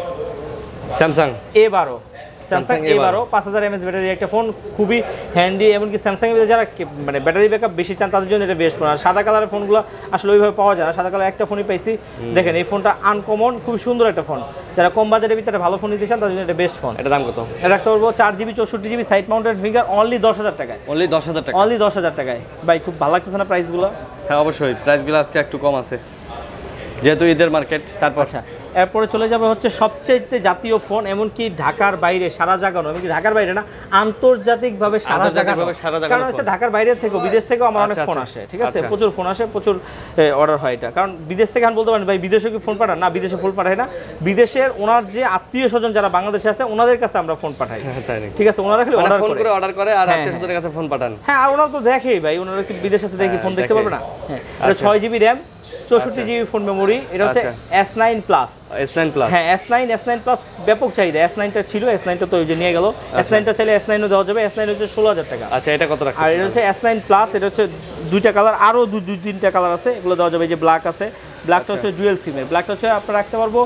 Samsung A12, Samsung A12 5000 mAh battery একটা ফোন, খুবই হ্যান্ডি। এমনকি স্যামসাং এর যারা মানে ব্যাটারি ব্যাকআপ বেশি চান তাদের জন্য এটা বেস্ট ফোন। আর সাদা কালারের ফোনগুলো আসলে ওইভাবে পাওয়া যায় না, সাদা কালার একটা ফোনই পাইছি। দেখেন এই ফোনটা আনকমন, খুব সুন্দর একটা ফোন। যারা কম বাজেটের ভিতরে ভালো ফোন নিতে চান তাদের জন্য এটা বেস্ট ফোন। এটা দাম কত? এটা রাখতে পারবো 4GB 64GB side mounted finger, only 10000 টাকায়। অনলি 10000 টাকা, অনলি 10000 টাকায়। ভাই খুব ভালো লাগতেছে না প্রাইসগুলো? হ্যাঁ অবশ্যই, প্রাইসগুলো আজকে একটু কম আছে যেহেতু ঈদের মার্কেট। তারপর আচ্ছা এরপরে চলে যাবে হচ্ছে সবচেয়ে জাতীয় ফোন, এমনকি ঢাকার বাইরে সারা জায়গানো, এমনকি ঢাকার বাইরে না আন্তর্জাতিকভাবে সারা জায়গানো, কারণ হচ্ছে ঢাকার বাইরে থেকে বিদেশ থেকেও আমার অনেক ফোন আসে, ঠিক আছে, প্রচুর ফোন আসে, প্রচুর অর্ডার হয় এটা। কারণ বিদেশ থেকে আমি বলতে পারেন ভাই বিদেশে কি ফোন পাঠান? না, বিদেশে ফোন পাঠায় না, বিদেশের ওনার যে আত্মীয় স্বজন যারা বাংলাদেশে আছে ওনাদের কাছে আমরা ফোন পাঠাই, ঠিক আছে, ওনারা খালি অর্ডার করে আর আত্মীয় স্বজনের কাছে ফোন পাঠান। হ্যাঁ আর ওনারা তো দেখেই ভাই, ওনারা কি বিদেশ আছে দেখি ফোন দেখতে পারবে না? হ্যাঁ এটা 6GB RAM 64GB phone memory, এটা হচ্ছে S9 প্লাস। হ্যাঁ S9 প্লাস ব্যাপক চাহিদা। S9 টা ছিল, S9 টা তো ওই যে নিয়ে গেল, S9 টা চাইলে S9 ও দেওয়া যাবে। S9 হচ্ছে 16000 টাকা। আচ্ছা এটা কত রাখছেন? আর এটা হচ্ছে S9 প্লাস, এটা হচ্ছে দুইটা কালার, আরো দুই তিনটা কালার আছে, এগুলো দেওয়া যাবে। এই যে ব্ল্যাক আছে, ব্ল্যাকটা হচ্ছে ডুয়েল সিমের, ব্ল্যাকটা হচ্ছে আপনারা রাখতে পারবো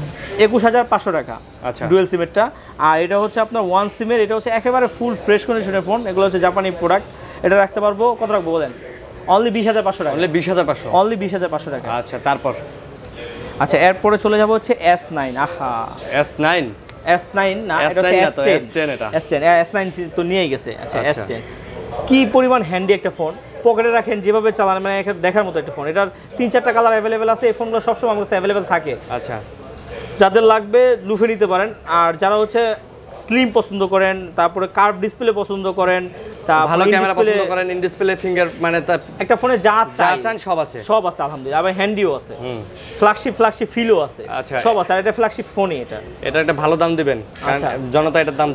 21500 টাকা। আচ্ছা ডুয়েল সিমেরটা। আর এটা হচ্ছে আপনার ওয়ান সিমের, এটা হচ্ছে একেবারে ফুল ফ্রেশ কন্ডিশনের ফোন, এগুলো হচ্ছে জাপানি প্রোডাক্ট। এটা রাখতে পারবো কত রাখবো বলেন? অনলি 20500 টাকা। অনলি 20500, অনলি 20500 টাকা। আচ্ছা তারপর আচ্ছা এরপরে চলে যাব হচ্ছে S9। আহা S9 না, এটা হচ্ছে S10। এটা S9 তো নিয়েই গেছে। আচ্ছা S10 কি পরিমাণ হ্যান্ডি একটা ফোন, পকেটে রাখেন যেভাবে চালান, মানে দেখার মতো একটা ফোন। এটার 3-4টা কালার অ্যাভেলেবেল আছে, এই ফোনগুলো সবসময় আমার কাছে অ্যাভেলেবেল থাকে। আচ্ছা যাদের লাগবে লুফে নিতে পারেন। আর যারা হচ্ছে স্লিম পছন্দ করেন, তারপরে কার্ভ ডিসপ্লে পছন্দ করেন, ভালো ক্যামেরা পছন্দ করেন, ইন ডিসপ্লে ফিঙ্গার, মানে একটা ফোনে যা চান সব আছে, আলহামদুলিল্লাহ। আবার হ্যান্ডিও আছে, ফ্ল্যাগশিপ ফিলও আছে, সব আছে। আর এটা ফ্ল্যাগশিপ ফোনই, এটা একটা ভালো দাম দিবেন, কারণ জনতা এটার দাম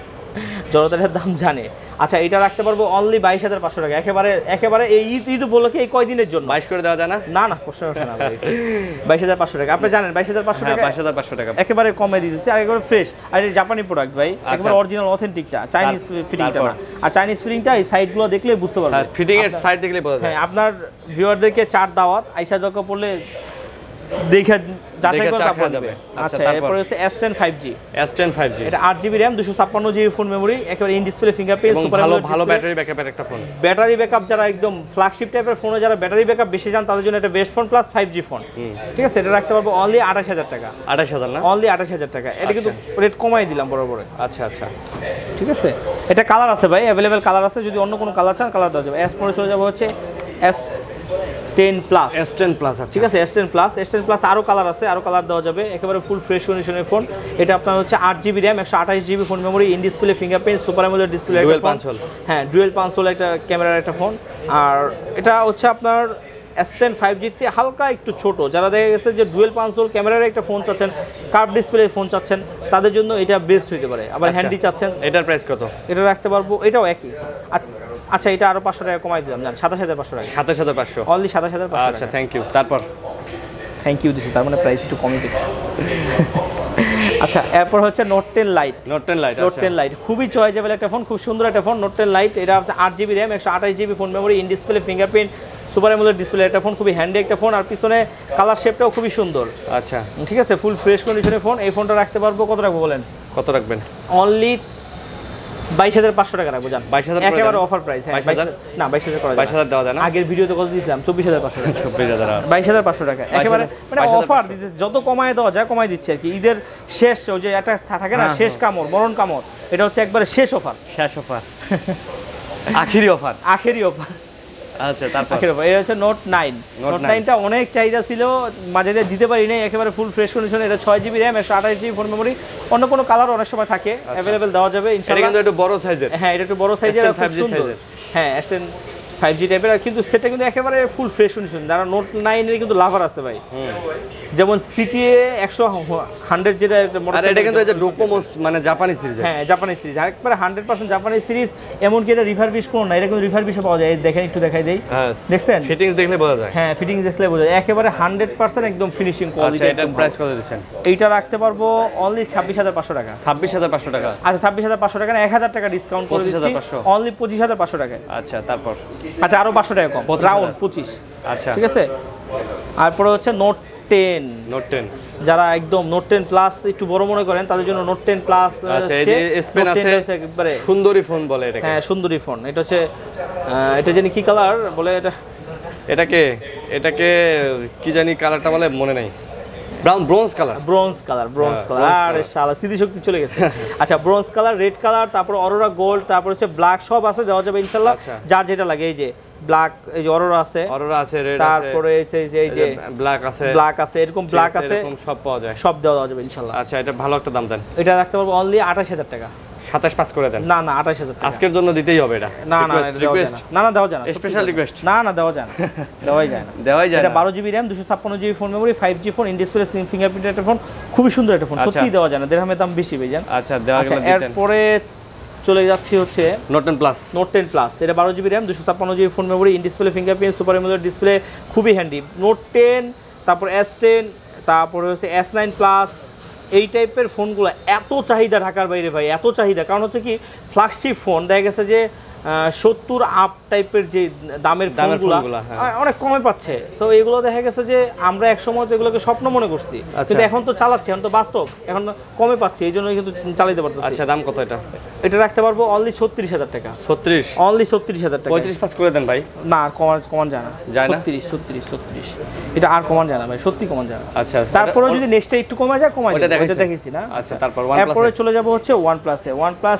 জানে। আচ্ছা এটা রাখতে পারবো অনলি 22500 টাকা। একেবারে এই ঈদ উপলক্ষে এই কয়দিনের জন্য 22 করে দেওয়া যায় না? না প্রশ্ন ওঠে না ভাই। 22500 টাকা আপনি জানেন, 22500 টাকা, 22500 টাকা একেবারে কমে দিতেছি। আর একেবারে ফ্রেশ, আর এটা জাপানি প্রোডাক্ট ভাই, একেবারে অরিজিনাল অথেন্টিকটা, চাইনিজ ফিটিংটা না। আর চাইনিজ ফিটিংটা এই সাইডগুলো দেখলে বুঝতে পারবেন, ফিটিং এর সাইড দেখলে বোঝা যায়। হ্যাঁ আপনার ভিউয়ারদেরকে 4 দাওয়াত আইসা দরকার পড়লে দেখে যাচাই করে তারপর যাবে। আচ্ছা এরপর হচ্ছে S10 5G। এটা 8GB RAM 256GB phone memory, একেবারে ইন ডিসপ্লে ফিঙ্গারপ্রিন্ট, সুপার ভালো ব্যাটারি ব্যাকআপের একটা ফোন। ব্যাটারি ব্যাকআপ যারা একদম ফ্ল্যাগশিপ টাইপের ফোনে যারা ব্যাটারি ব্যাকআপ বেশি চান তাদের জন্য এটা best phone, plus 5G phone, ঠিক আছে। এটা রাখতে পারবো অনলি 28000 টাকা। 28000 না, অনলি 28000 টাকা। এটা কিন্তু রেট কমাই দিলাম বরাবর। আচ্ছা ঠিক আছে। এটা কালার আছে ভাই, अवेलेबल কালার আছে, যদি অন্য কোনো কালার চান কালার দেওয়া যাবে। এরপরে চলে যাব হচ্ছে S10 প্লাস। ঠিক আছে S10 প্লাস আরো কালার আছে, আরো কালার দেওয়া যাবে। একেবারে ফুল ফ্রেশ কন্ডিশনের ফোন। এটা আপনার হচ্ছে 8GB RAM 128GB phone memory, in display fingerprint, super AMOLED display, dual punch hole. হ্যাঁ ডুয়াল পাঞ্চোল একটা ক্যামেরার একটা ফোন। আর এটা হচ্ছে আপনার S10 5G তে হালকা একটু ছোট, যারা দেখা গেছে যে ডুয়াল পাঞ্চোল ক্যামেরার একটা ফোন চাচ্ছেন, কার্ভ ডিসপ্লে ফোন চাচ্ছেন, তাদের জন্য এটা বেস্ট হতে পারে। আবার হ্যান্ডি চাচ্ছেন, এটার প্রাইস কত? এটা রাখতে পারবো, এটাও একই। আচ্ছা এটা আরো 500 টাকা কমাই দিলাম, জান 27500 টাকা। 27500 অনলি 27500। আচ্ছা থ্যাংক ইউ। তারপর থ্যাংক ইউ দিছি, তার মানে প্রাইস একটু কমই দিচ্ছি। আচ্ছা এরপর হচ্ছে নোট 10 লাইট খুবই চয়েজেবল একটা ফোন, খুব সুন্দর একটা ফোন। নোট 10 লাইট এটা হচ্ছে 8GB RAM 128GB phone memory, in display fingerprint, super AMOLED display একটা ফোন, খুবই হ্যান্ডি একটা ফোন। আর পিছনে কালার শেপটাও খুবই সুন্দর। আচ্ছা ঠিক আছে, ফুল ফ্রেশ কন্ডিশনের ফোন। এই ফোনটা রাখতে পারবো কত রাখবো বলেন? কত রাখবেন? অনলি 22,500 টাকা রাখবো জান। 22,000 একেবারে অফার প্রাইস। হ্যাঁ 22,000 না 22,000 করা যায়। 22,000 দেওয়া যায় না? আগের ভিডিওতে কত দিয়েছিলাম? 24,500 টাকা। 22,500 টাকা একেবারে মানে অফার দিতে যত কমায় দেওয়া যায় কমায় দিচ্ছে আর কি। ঈদের শেষ ওই যে একটা থাকে না শেষ কামড় মরণ কামড়, এটা হচ্ছে একবারে শেষ অফার। আখেরি অফার। আচ্ছা তারপর এটা হচ্ছে নোট 9। নোট 9টা অনেক চাহিদা ছিল, মাঝে দিয়ে দিতে পারি নাই, একেবারে ফুল ফ্রেশ কন্ডিশন। এটা 6GB RAM 128GB phone memory, অন্য কোনো কালার অনেক সময় থাকে अवेलेबल দেওয়া যাবে ইনশাআল্লাহ। এটা কিন্তু একটু বড় সাইজের। হ্যাঁ এটা একটু বড় সাইজের আর খুব সুন্দর। হ্যাঁ S10 5G টাইপের, কিন্তু সেটা কিন্তু একেবারে ফুল ফ্রেশ কন্ডিশন। যারা নোট 9 এর কিন্তু লাভার আছে ভাই, যেমন সিটিএ 100 যেটা মডেল। আর এটা কিন্তু এই যে ডোকোমোস মানে জাপানি সিরিজ। হ্যাঁ জাপানি সিরিজ, একবারে 100% জাপানি সিরিজ। এমন কি এটা রিফারবিশ কোন না, এটা কিন্তু রিফারবিশও পাওয়া যায়। দেখেন একটু দেখাই দেই, দেখছেন ফিটিংস দেখলে বোঝা যায়। হ্যাঁ ফিটিংস দেখলে বোঝা যায় একেবারে 100% একদম ফিনিশিং কোয়ালিটি। আচ্ছা এটার প্রাইস কত দিচ্ছেন? এইটা রাখতে পারবো অনলি 26,500 টাকা। 26,500 টাকা। আচ্ছা 26,500 টাকা না, 1,000 টাকা ডিসকাউন্ট করে দিচ্ছি অনলি 25,500 টাকা। আচ্ছা তারপর আচ্ছা আরো 500 টাকা কম, রাউন্ড 25। আচ্ছা ঠিক আছে। তারপরে হচ্ছে নোট 10। নোট 10 যারা একদম নোট 10 প্লাস একটু বড় মনে করেন তাদের জন্য নোট 10 প্লাস। আচ্ছা এই যে S Pen আছে একবারে সুন্দরী ফোন বলে এটাকে। হ্যাঁ সুন্দরী ফোন। এটা হচ্ছে এটা জানি কি কালার বলে, এটাকে কি জানি কালারটা বলে মনে নাই। Bronze colour. আরে শালা স্মৃতিশক্তি চলে গেছে। আচ্ছা ব্রোঞ্জ কালার, রেড কালার, তারপর অরোরা গোল্ড, তারপর হচ্ছে ব্ল্যাক, সব আছে দেওয়া যাবে ইনশাআল্লাহ। যার যেটা লাগে, এই যে ব্ল্যাক, এই যে অরোরা আছে, রেড আছে, তারপরে এই যে ব্ল্যাক আছে, এরকম ব্ল্যাক আছে, এরকম সব পাওয়া যায়, সব দেওয়া যাবে ইনশাআল্লাহ। আচ্ছা এটা ভালো একটা দাম দেন। এটা রাখতে পারবো অনলি 28,000 টাকা। 27,500 করে দেন। না 28,000 টাকা আজকের জন্য দিতেই হবে এটা। না দেওয়া যায় না, স্পেশাল রিকোয়েস্ট। না দেওয়া যায় না, দেওয়াই যায় না। এটা 12GB RAM 256GB phone memory 5G phone, in display fingerprint একটা ফোন, খুবই সুন্দর একটা ফোন, সত্যি দেওয়া যায় না, দেড়হামের দাম বেশি ভাই জান। আচ্ছা দেওয়া গেল। এরপরে চলে যাচ্ছি হচ্ছে নোট 10 প্লাস। এটা 12GB RAM 256GB phone memory, in display fingerprint, super AMOLED display, খুবই হ্যান্ডি। নোট 10, তারপর S10, তারপরে হচ্ছে S9 প্লাস, এই টাইপের ফোনগুলো এত চাহিদা ঢাকার বাইরে ভাই, এত চাহিদা। কারণ হচ্ছে কি ফ্ল্যাগশিপ ফোন দেখা গেছে যে 70 আপ টাইপের যে দামের ফোনগুলো অনেক কমে পাচ্ছে। তো এগুলো দেখা গেছে যে আমরা এক সময় তো এগুলোকে স্বপ্ন মনে করছি, কিন্তু এখন তো চালাচ্ছি, এখন তো বাস্তব, এখন কমে পাচ্ছি, এই জন্য কিন্তু চালাতে পারতেছি। আচ্ছা দাম কত এটা? এটা রাখতে পারবো অনলি 36,000 টাকা। 36? অনলি 36,000 টাকা। 35 করে দেন ভাই। না আর কমান যায় না। 36। এটা আর কমান যায় না ভাই, সত্যি কমান যায় না। আচ্ছা তারপরে যদি নেক্সটে একটু কমে যায় কমাই দেব, এটা দেখেছি না। আচ্ছা তারপর এরপরে চলে যাব হচ্ছে OnePlus এ। OnePlus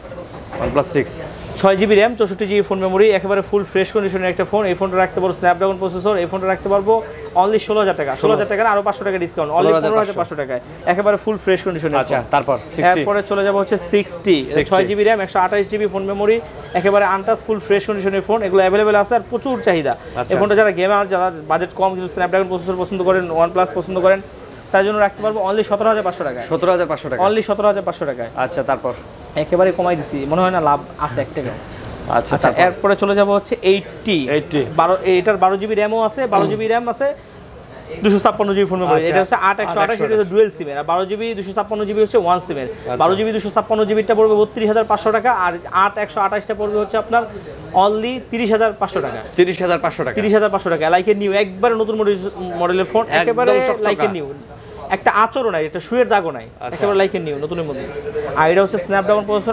6 6GB RAM 64GB phone memory, একেবারে ফুল ফ্রেশ কন্ডিশনের একটা ফোন। এই ফোনটা রাখতে পারবো স্ন্যাপড্রাগন প্রসেসর। এই ফোনটা রাখতে পারবো অনলি 16,000 টাকা। 16,000 টাকা আরো 500 টাকা ডিসকাউন্ট, অনলি 15,500 টাকায়, একেবারে ফুল ফ্রেশ কন্ডিশনের। আচ্ছা তারপর এরপরে চলে যাব হচ্ছে 60 6GB RAM 128GB phone memory, একেবারে আনটাচ ফুল ফ্রেশ কন্ডিশনের ফোন। এগুলো अवेलेबल আছে আর প্রচুর চাহিদা। এই ফোনটা যারা গেমার, যারা বাজেট কম কিন্তু স্ন্যাপড্রাগন প্রসেসর পছন্দ করেন, OnePlus পছন্দ করেন, তার জন্য রাখতে পারবো অনলি 17,500 টাকায়। 17,500 টাকা, অনলি 17,500 টাকায়। আচ্ছা তারপর একেবারে কমাই দিছি, মনে হয় না লাভ আছে 1 টাকা। আচ্ছা এরপরে চলে যাব হচ্ছে 80 এটার 12GB RAM ও আছে, 12GB RAM আছে, 256GB ফোন মেমোরি। এটা হচ্ছে 8/128, এটা ডুয়াল সিম। আর 12GB 256GB হচ্ছে ওয়ান সিমের। 12GB 256GB টা পড়বে 32,500 টাকা, আর 8/128 টা পড়বে হচ্ছে আপনার অনলি 30,500 টাকা। 30,500 টাকা লাইকের নিউ, একবারে নতুন মডেলের ফোন, একেবারে লাইকের নিউ, একটা আচরও নাই, একটা শুয়ের দাগও নাই, একেবারে লাইকের নিউ, নতুনের মধ্যে। আর এটা হচ্ছে স্ন্যাপড্রাগন প্রসেসর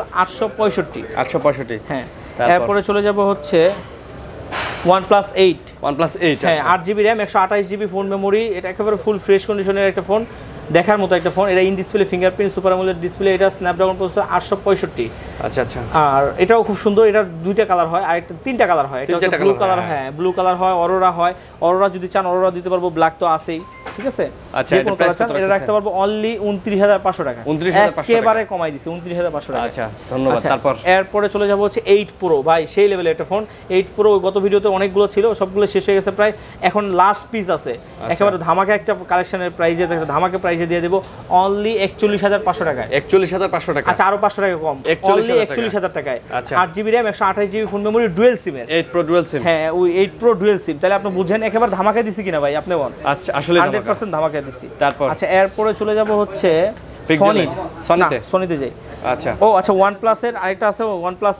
865। হ্যাঁ এরপরে চলে যাব হচ্ছে OnePlus 8। হ্যাঁ 8GB RAM 128GB phone memory, এটা একেবারে ফুল ফ্রেশ কন্ডিশনের একটা ফোন, দেখার মতো একটা ফোন। এটা in display fingerprint, super AMOLED display, এটা স্ন্যাপড্রাগন প্রসেসর 865। আচ্ছা। আর এটাও খুব সুন্দর, এটার দুইটা কালার হয়, আর একটা তিনটা কালার হয়। এটা ব্লু কালার, হ্যাঁ ব্লু কালার হয়, অরোরা হয়। অরোরা যদি চান অরোরা দিতে পারবো, ব্ল্যাক তো আছেই, ঠিক আছে। আচ্ছা এটা রাখতে পারবো অনলি 29,500 টাকা। 29,500 একেবারে কমাই দিছি 29,500 টাকা। আচ্ছা ধন্যবাদ। তারপর এরপরে চলে যাব হচ্ছে 8 Pro। ভাই সেই লেভেলের একটা ফোন। 8 Pro গত ভিডিওতে অনেকগুলো ছিল, সবগুলো শেষ হয়ে গেছে প্রায়, এখন লাস্ট পিস আছে। একেবারে ধামাকা একটা কালেকশনের প্রাইজে, ধামাকা প্রাইজে দিয়ে দেব অনলি 41,500 টাকায়। 41,500 টাকা। আচ্ছা আরো 500 টাকা কম, অনলি 41,000 টাকায়। 8GB RAM 128GB phone memory, dual সিমের। 8 Pro ডুয়াল সিম। হ্যাঁ ওই 8 Pro ডুয়াল সিম। তাহলে আপনি বুঝেন একেবারে ধামাকা দিছি কিনা ভাই, আপনি বলেন। আচ্ছা আসলে 100% ধামাকা দিছি। তারপর আচ্ছা এরপরে চলে যাব হচ্ছে সনিতে যাই। আচ্ছা ও আচ্ছা, OnePlus এর আরেকটা আছে OnePlus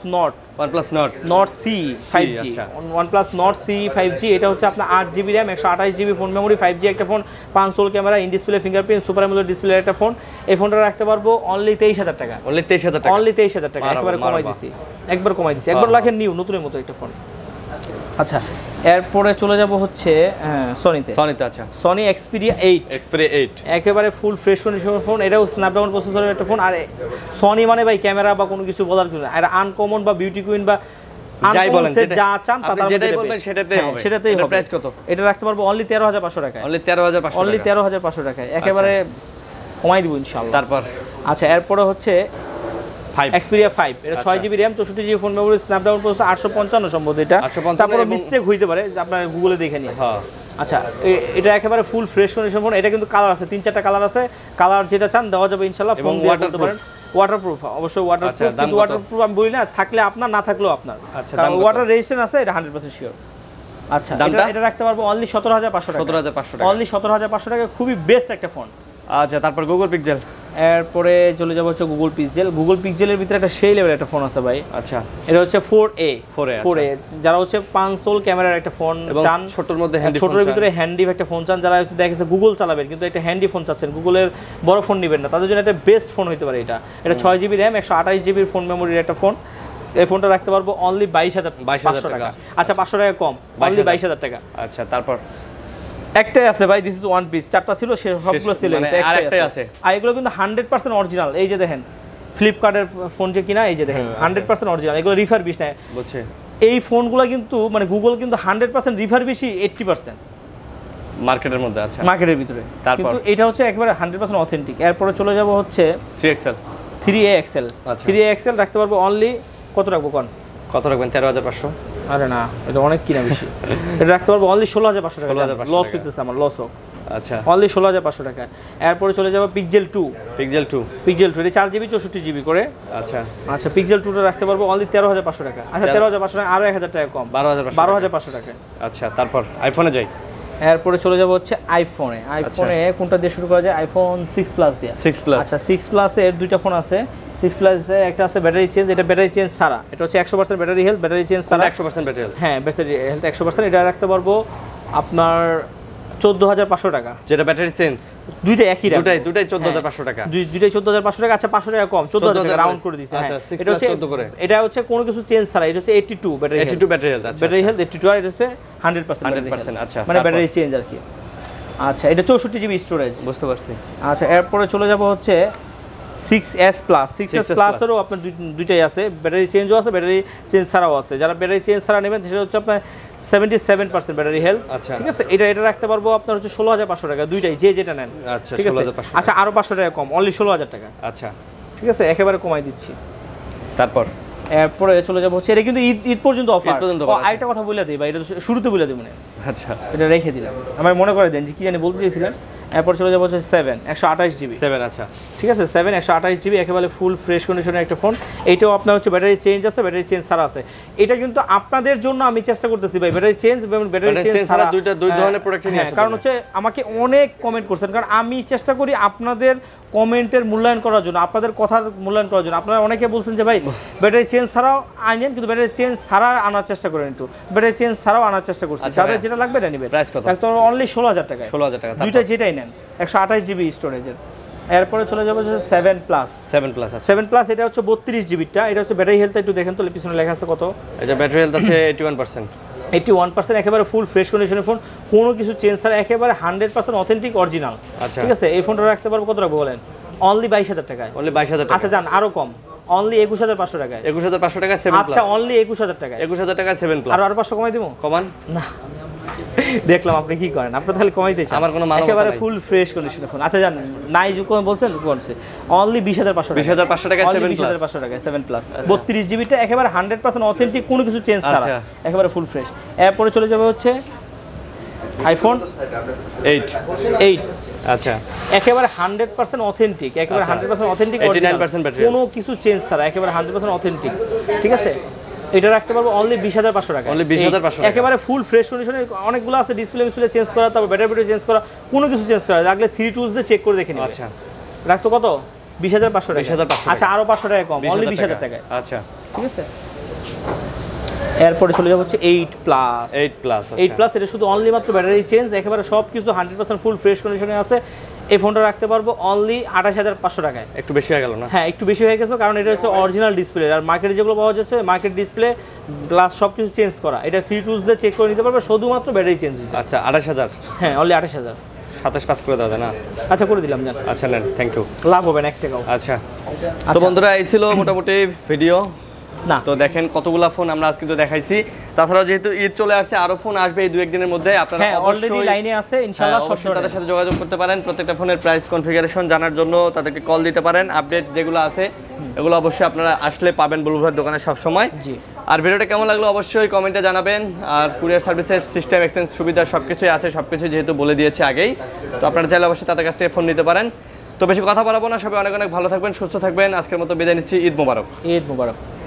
Nord C 5G। OnePlus Nord C 5G এটা হচ্ছে আপনার 8GB RAM 128GB phone memory, 5G একটা ফোন, 5 সোল camera, in display fingerprint, super AMOLED display একটা ফোন। এই ফোনটা রাখতে পারবো অনলি 23000 টাকা। অনলি 23000 টাকা, অনলি 23000 টাকা, একবার কমাই দিছি, একবার লাখের নিউ নতুনের মতো একটা ফোন। আচ্ছা এরপরে চলে যাব হচ্ছে সনিতে। আচ্ছা সনি Xperia 8 একেবারে ফুল ফ্রেশ কন্ডিশনের ফোন। এটাও স্ন্যাপড্রাগন প্রসেসরের একটা ফোন। আর সনি মানে ভাই ক্যামেরা বা কোনো কিছু বলার কিছু না, এটা আনকমন বা বিউটি কুইন বা যাই বলেন, যা চান তা যেটাই বলবেন সেটাতেই হবে। প্রাইস কত? এটা রাখতে পারবো অনলি 13500 টাকায়। অনলি 13500 টাকায়, একেবারে কমাই দিব ইনশাআল্লাহ। তারপর আচ্ছা এরপরে হচ্ছে Xperia 5 এটা 6GB RAM 64GB phone memory, Snapdragon processor 855 সম্ভবত এটা। তারপরে মিস্টেক হইতে পারে, আপনারা গুগলে দেখে নিন। হ্যাঁ আচ্ছা এটা একেবারে ফুল ফ্রেশ কন্ডিশন ফোন। এটা কিন্তু কালার আছে, 3-4টা কালার আছে, কালার যেটা চান দেওয়া যাবে ইনশাআল্লাহ। ফোন দিয়ে বলতে পারেন ওয়াটারপ্রুফ, অবশ্যই ওয়াটারপ্রুফ, কিন্তু ওয়াটারপ্রুফ আমি বলি না, থাকলে আপনার না থাকলেও আপনার, কারণ ওয়াটার রেজিস্ট্যান্স আছে, এটা 100% শিওর। আচ্ছা এটা রাখতে পারবো অনলি 17500 টাকা। 17500 টাকা, অনলি 17500 টাকা, খুবই বেস্ট একটা ফোন। আচ্ছা তারপর গুগল পিক্সেল। এরপরে চলে যাবো হচ্ছে গুগল পিক্সেলের ভিতরে একটা সেই লেভেলের একটা ফোন আছে ভাই। আচ্ছা এটা হচ্ছে 4A যারা হচ্ছে 5 সোল ক্যামেরার একটা ফোন চান, ছোটর মধ্যে ছোটর ভিতরে হ্যান্ডি একটা ফোন চান, যারা হচ্ছে দেখেছে গুগল চালাবেন কিন্তু একটা হ্যান্ডি ফোন চাচ্ছেন, গুগলের বড় ফোন নেবেন না, তাদের জন্য একটা বেস্ট ফোন হতে পারে এটা। 6GB RAM 128GB ফোন মেমোরির একটা ফোন। এই ফোনটা রাখতে পারবো অনলি 22500 টাকা। আচ্ছা 500 টাকা কম, অনলি 22000 টাকা। আচ্ছা তারপর একটাই আছে ভাই, দিস ইজ ওয়ান পিস, 4টা ছিল সবগুলো সেল হয়েছে, একটাই আছে। আর এগুলো কিন্তু 100% অরিজিনাল। এই যে দেখেন ফ্লিপকার্টের ফোন যে কিনা, এই যে দেখেন 100% অরিজিনাল, এগুলো রিফারবিশ না। বুঝছে, এই ফোনগুলো কিন্তু মানে গুগল কিন্তু 100% রিফারবিশই 80% মার্কেটের মধ্যে আছে, মার্কেটের ভিতরে। কিন্তু এটা হচ্ছে একেবারে 100% অথেন্টিক। এরপরে চলে যাব হচ্ছে 3A XL। 3A XL রাখতে পারবো অনলি কত রাখবো কোন? কত রাখবেন? 13500। আরে না, এটা অনেক কিনা বেশি। এটা রাখতে পারবো অনলি 16500 টাকা। লস হইতেছে আমার, লস হোক। আচ্ছা অনলি 16500 টাকা। এরপরে চলে যাব পিক্সেল 2। এটা 4GB 64GB করে। আচ্ছা পিক্সেল 2টা রাখতে পারবো অনলি 13500 টাকা। আচ্ছা 13500 টাকা, আরো 1000 টাকা কম, 12500 টাকা। আচ্ছা তারপর আইফোনে যাই। এরপরে চলে যাব হচ্ছে আইফোনে কোনটা দিয়ে শুরু করা যায়? আইফোন 6 প্লাস দিয়ে। আচ্ছা 6 প্লাসের দুইটা ফোন আছে। 6 প্লাস একটা আছে ব্যাটারি চেঞ্জ, এটা ব্যাটারি চেঞ্জ ছাড়া, এটা হচ্ছে 100% ব্যাটারি হেলথ, ব্যাটারি চেঞ্জ ছাড়া 100% ব্যাটারি হেলথ। হ্যাঁ ব্যাটারি হেলথ 100%। এটা রাখতে পারবো আপনার 14500 টাকা। যেটা ব্যাটারি চেঞ্জ দুইটা একই দাম, দুটাই 14500 টাকা। দুইটাই 14500 টাকা। আচ্ছা 500 টাকা কম, 14000 টাকা রাউন্ড করে দিয়েছে। আচ্ছা এটা হচ্ছে 14 করে। এটা হচ্ছে কোনো কিছু চেঞ্জ ছাড়া, এটা হচ্ছে 82 ব্যাটারি হেলথ। 82 battery health. আচ্ছা ব্যাটারি হেলথ 82 আর এটা হচ্ছে 100%। আচ্ছা মানে ব্যাটারি চেঞ্জ আর কি। আচ্ছা এটা 64GB স্টোরেজ। বুঝতে পারছি। আচ্ছা এরপরে চলে যাব হচ্ছে 6S প্লাস এরও আপনার দুইটাই আছে, ব্যাটারি চেঞ্জও আছে, ব্যাটারি চেঞ্জ ছাড়াও আছে। যারা ব্যাটারি চেঞ্জ ছাড়া নেবেন সেটা হচ্ছে আপনার 77% ব্যাটারি হেলথ। ঠিক আছে, এটা রাখতে পারবো আপনার হচ্ছে 16500 টাকা, দুইটাই যে যেটা নেন। আচ্ছা ঠিক আছে। আচ্ছা আরো 500 টাকা কম, অনলি 16000 টাকা। আচ্ছা ঠিক আছে, একেবারে কমাই দিচ্ছি। তারপর এরপরে চলে যাবো হচ্ছে এটা কিন্তু ঈদ পর্যন্ত অফার। আরেকটা কথা বলে দিই ভাই, এটা শুরুতে বলে দিই মনে। আচ্ছা এটা রেখে দিলাম, আমার মনে করে দেন যে কি জানি বলতে চেয়েছিলেন। এরপর চলে যাবো হচ্ছে 7 128GB। আচ্ছা ঠিক আছে, 7 128GB একেবারে ফুল ফ্রেশ কন্ডিশনের একটা ফোন। এইটাও আপনার হচ্ছে ব্যাটারি চেঞ্জ আছে, ব্যাটারি চেঞ্জ ছাড়া আছে। এটা কিন্তু আপনাদের জন্য আমি চেষ্টা করতেছি ভাই, ব্যাটারি চেঞ্জ এবং ব্যাটারি চেঞ্জ ছাড়া দুই ধরনের প্রোডাক্ট নিয়ে আসতে। কারণ হচ্ছে আমাকে অনেক কমেন্ট করছেন, কারণ আমি চেষ্টা করি আপনাদের কমেন্টের মূল্যায়ন করার জন্য, আপনাদের কথার মূল্যায়ন করার জন্য। আপনারা অনেকে বলছেন যে ভাই ব্যাটারি চেঞ্জ ছাড়াও আনেন, কিন্তু ব্যাটারি চেঞ্জ ছাড়া আনার চেষ্টা করেন, একটু ব্যাটারি চেঞ্জ ছাড়াও আনার চেষ্টা করছি। যাদের যেটা লাগবে এটা নেবেন। প্রাইস কত? একদম অনলি 16000 টাকা। দুইটা যেটাই নেন 128GB স্টোরেজের। এরপরে চলে যাবো 7 প্লাস এটা হচ্ছে 32GBটা। এটা হচ্ছে ব্যাটারি হেলথ একটু দেখেন তো, পিছনে লেখা আছে কত? এটা ব্যাটারি হেলথ আছে 81%। একেবারে ফুল ফ্রেশ কন্ডিশনের ফোন, কোনো কিছু চেঞ্জ ছাড়া, একেবারে 100% অথেন্টিক অরিজিনাল। ঠিক আছে, এই ফোনটা রাখতে পারবো কত রাখবো বলেন? অনলি 22000 টাকায়। আচ্ছা যান আরো কম, অনলি 21500 টাকায়। 21500 টাকা 7 প্লাস। আচ্ছা অনলি 21000 টাকায়। 21000 টাকা 7 প্লাস। আর 500 কমাই দিমু? কমান না, দেখলাম আপনি কি করেন, আপনি তাহলে কমাই দিয়েছেন। আমার কোনো মানবতা নাই, একেবারে ফুল ফ্রেশ কন্ডিশনের ফোন। আচ্ছা জান নাই যে কোন বলছেন কোনছে, অনলি 20500 টাকা। 20500 টাকা 7 প্লাস। 20500 টাকা 7 প্লাস। 32GBটা একেবারে 100% অথেন্টিক, কোনো কিছু চেঞ্জ ছাড়া, একেবারে ফুল ফ্রেশ। এরপরে চলে যাবে হচ্ছে আইফোন 8। আচ্ছা একেবারে 100% অথেন্টিক, একেবারে 100% অথেন্টিক, 89% ব্যাটারি, কোনো কিছু চেঞ্জ ছাড়া, একেবারে 100% অথেন্টিক। ঠিক আছে, এটা রাখতে পারবো অনলি 20500 টাকা। অনলি 20500 টাকা, একেবারে ফুল ফ্রেশ কন্ডিশনে। অনেকগুলো আছে ডিসপ্লে চেঞ্জ করা, তারপর ব্যাটারি চেঞ্জ করা, কোনো কিছু চেঞ্জ করা লাগলে 3 টুলস দিয়ে চেক করে দেখে নিন। আচ্ছা রাখতো কত? 20,500 টাকা। 20,500 আচ্ছা আরো 500 টাকা কম, অনলি 20,000 টাকায়। আচ্ছা ঠিক আছে, এরপরে চলে যাবো হচ্ছে 8 প্লাস। 8 প্লাস এটা শুধু অনলি মাত্র ব্যাটারি চেঞ্জ, একেবারে সবকিছু 100% ফুল ফ্রেশ কন্ডিশনে আছে। এই ফোনটা রাখতে পারবো অনলি 28,500 টাকায়। একটু বেশি হয়ে গেল না? হ্যাঁ একটু বেশি হয়ে গেছে, কারণ এটা হচ্ছে অরিজিনাল ডিসপ্লে, আর মার্কেটে যেগুলো পাওয়া যাচ্ছে মার্কেট ডিসপ্লে প্লাস সবকিছু চেঞ্জ করা। এটা 3 টুলস দিয়ে চেক করে নিতে পারবে, শুধুমাত্র ব্যাটারি চেঞ্জ হয়েছে। আচ্ছা 28,000? হ্যাঁ অনলি 28,000। 27,500 করে দাও না? আচ্ছা করে দিলাম জান। আচ্ছা নেন, থ্যাংক ইউ। লাভ হবে না 1 টাকাও। আচ্ছা তো বন্ধুরা এই ছিল মোটামুটি ভিডিও। না তো দেখেন কতগুলা ফোন আমরা আজকে তো দেখাইছি, তাছাড়া যেহেতু ঈদ চলে আসছে আরো ফোন আসবে এই 2-1 দিনের মধ্যে। আপনারা অলরেডি লাইনে আছে ইনশাআল্লাহ, অবশ্যই তাদের সাথে যোগাযোগ করতে পারেন। প্রত্যেকটা ফোনের প্রাইস কনফিগারেশন জানার জন্য তাদেরকে কল দিতে পারেন। আপডেট যেগুলো আছে এগুলো অবশ্যই আপনারা আসলে পাবেন বুলবুল ভাইয়ের দোকানে সব সময়। জি। আর ভিডিওটা কেমন লাগলো অবশ্যই কমেন্টে জানাবেন। আর কুরিয়ার সার্ভিসের সিস্টেম, এক্সচেঞ্জ সুবিধা সবকিছুই আছে, সবকিছু যেহেতু বলে দিয়েছে আগেই, তো আপনারা চাইলে অবশ্যই তাদের কাছ থেকে ফোন নিতে পারেন। তো বেশি কথা বলাবো না, সবাই অনেক অনেক ভালো থাকবেন, সুস্থ থাকবেন। আজকের মতো বিদায় নিচ্ছি, ঈদ মোবারক। ঈদ মোবারক।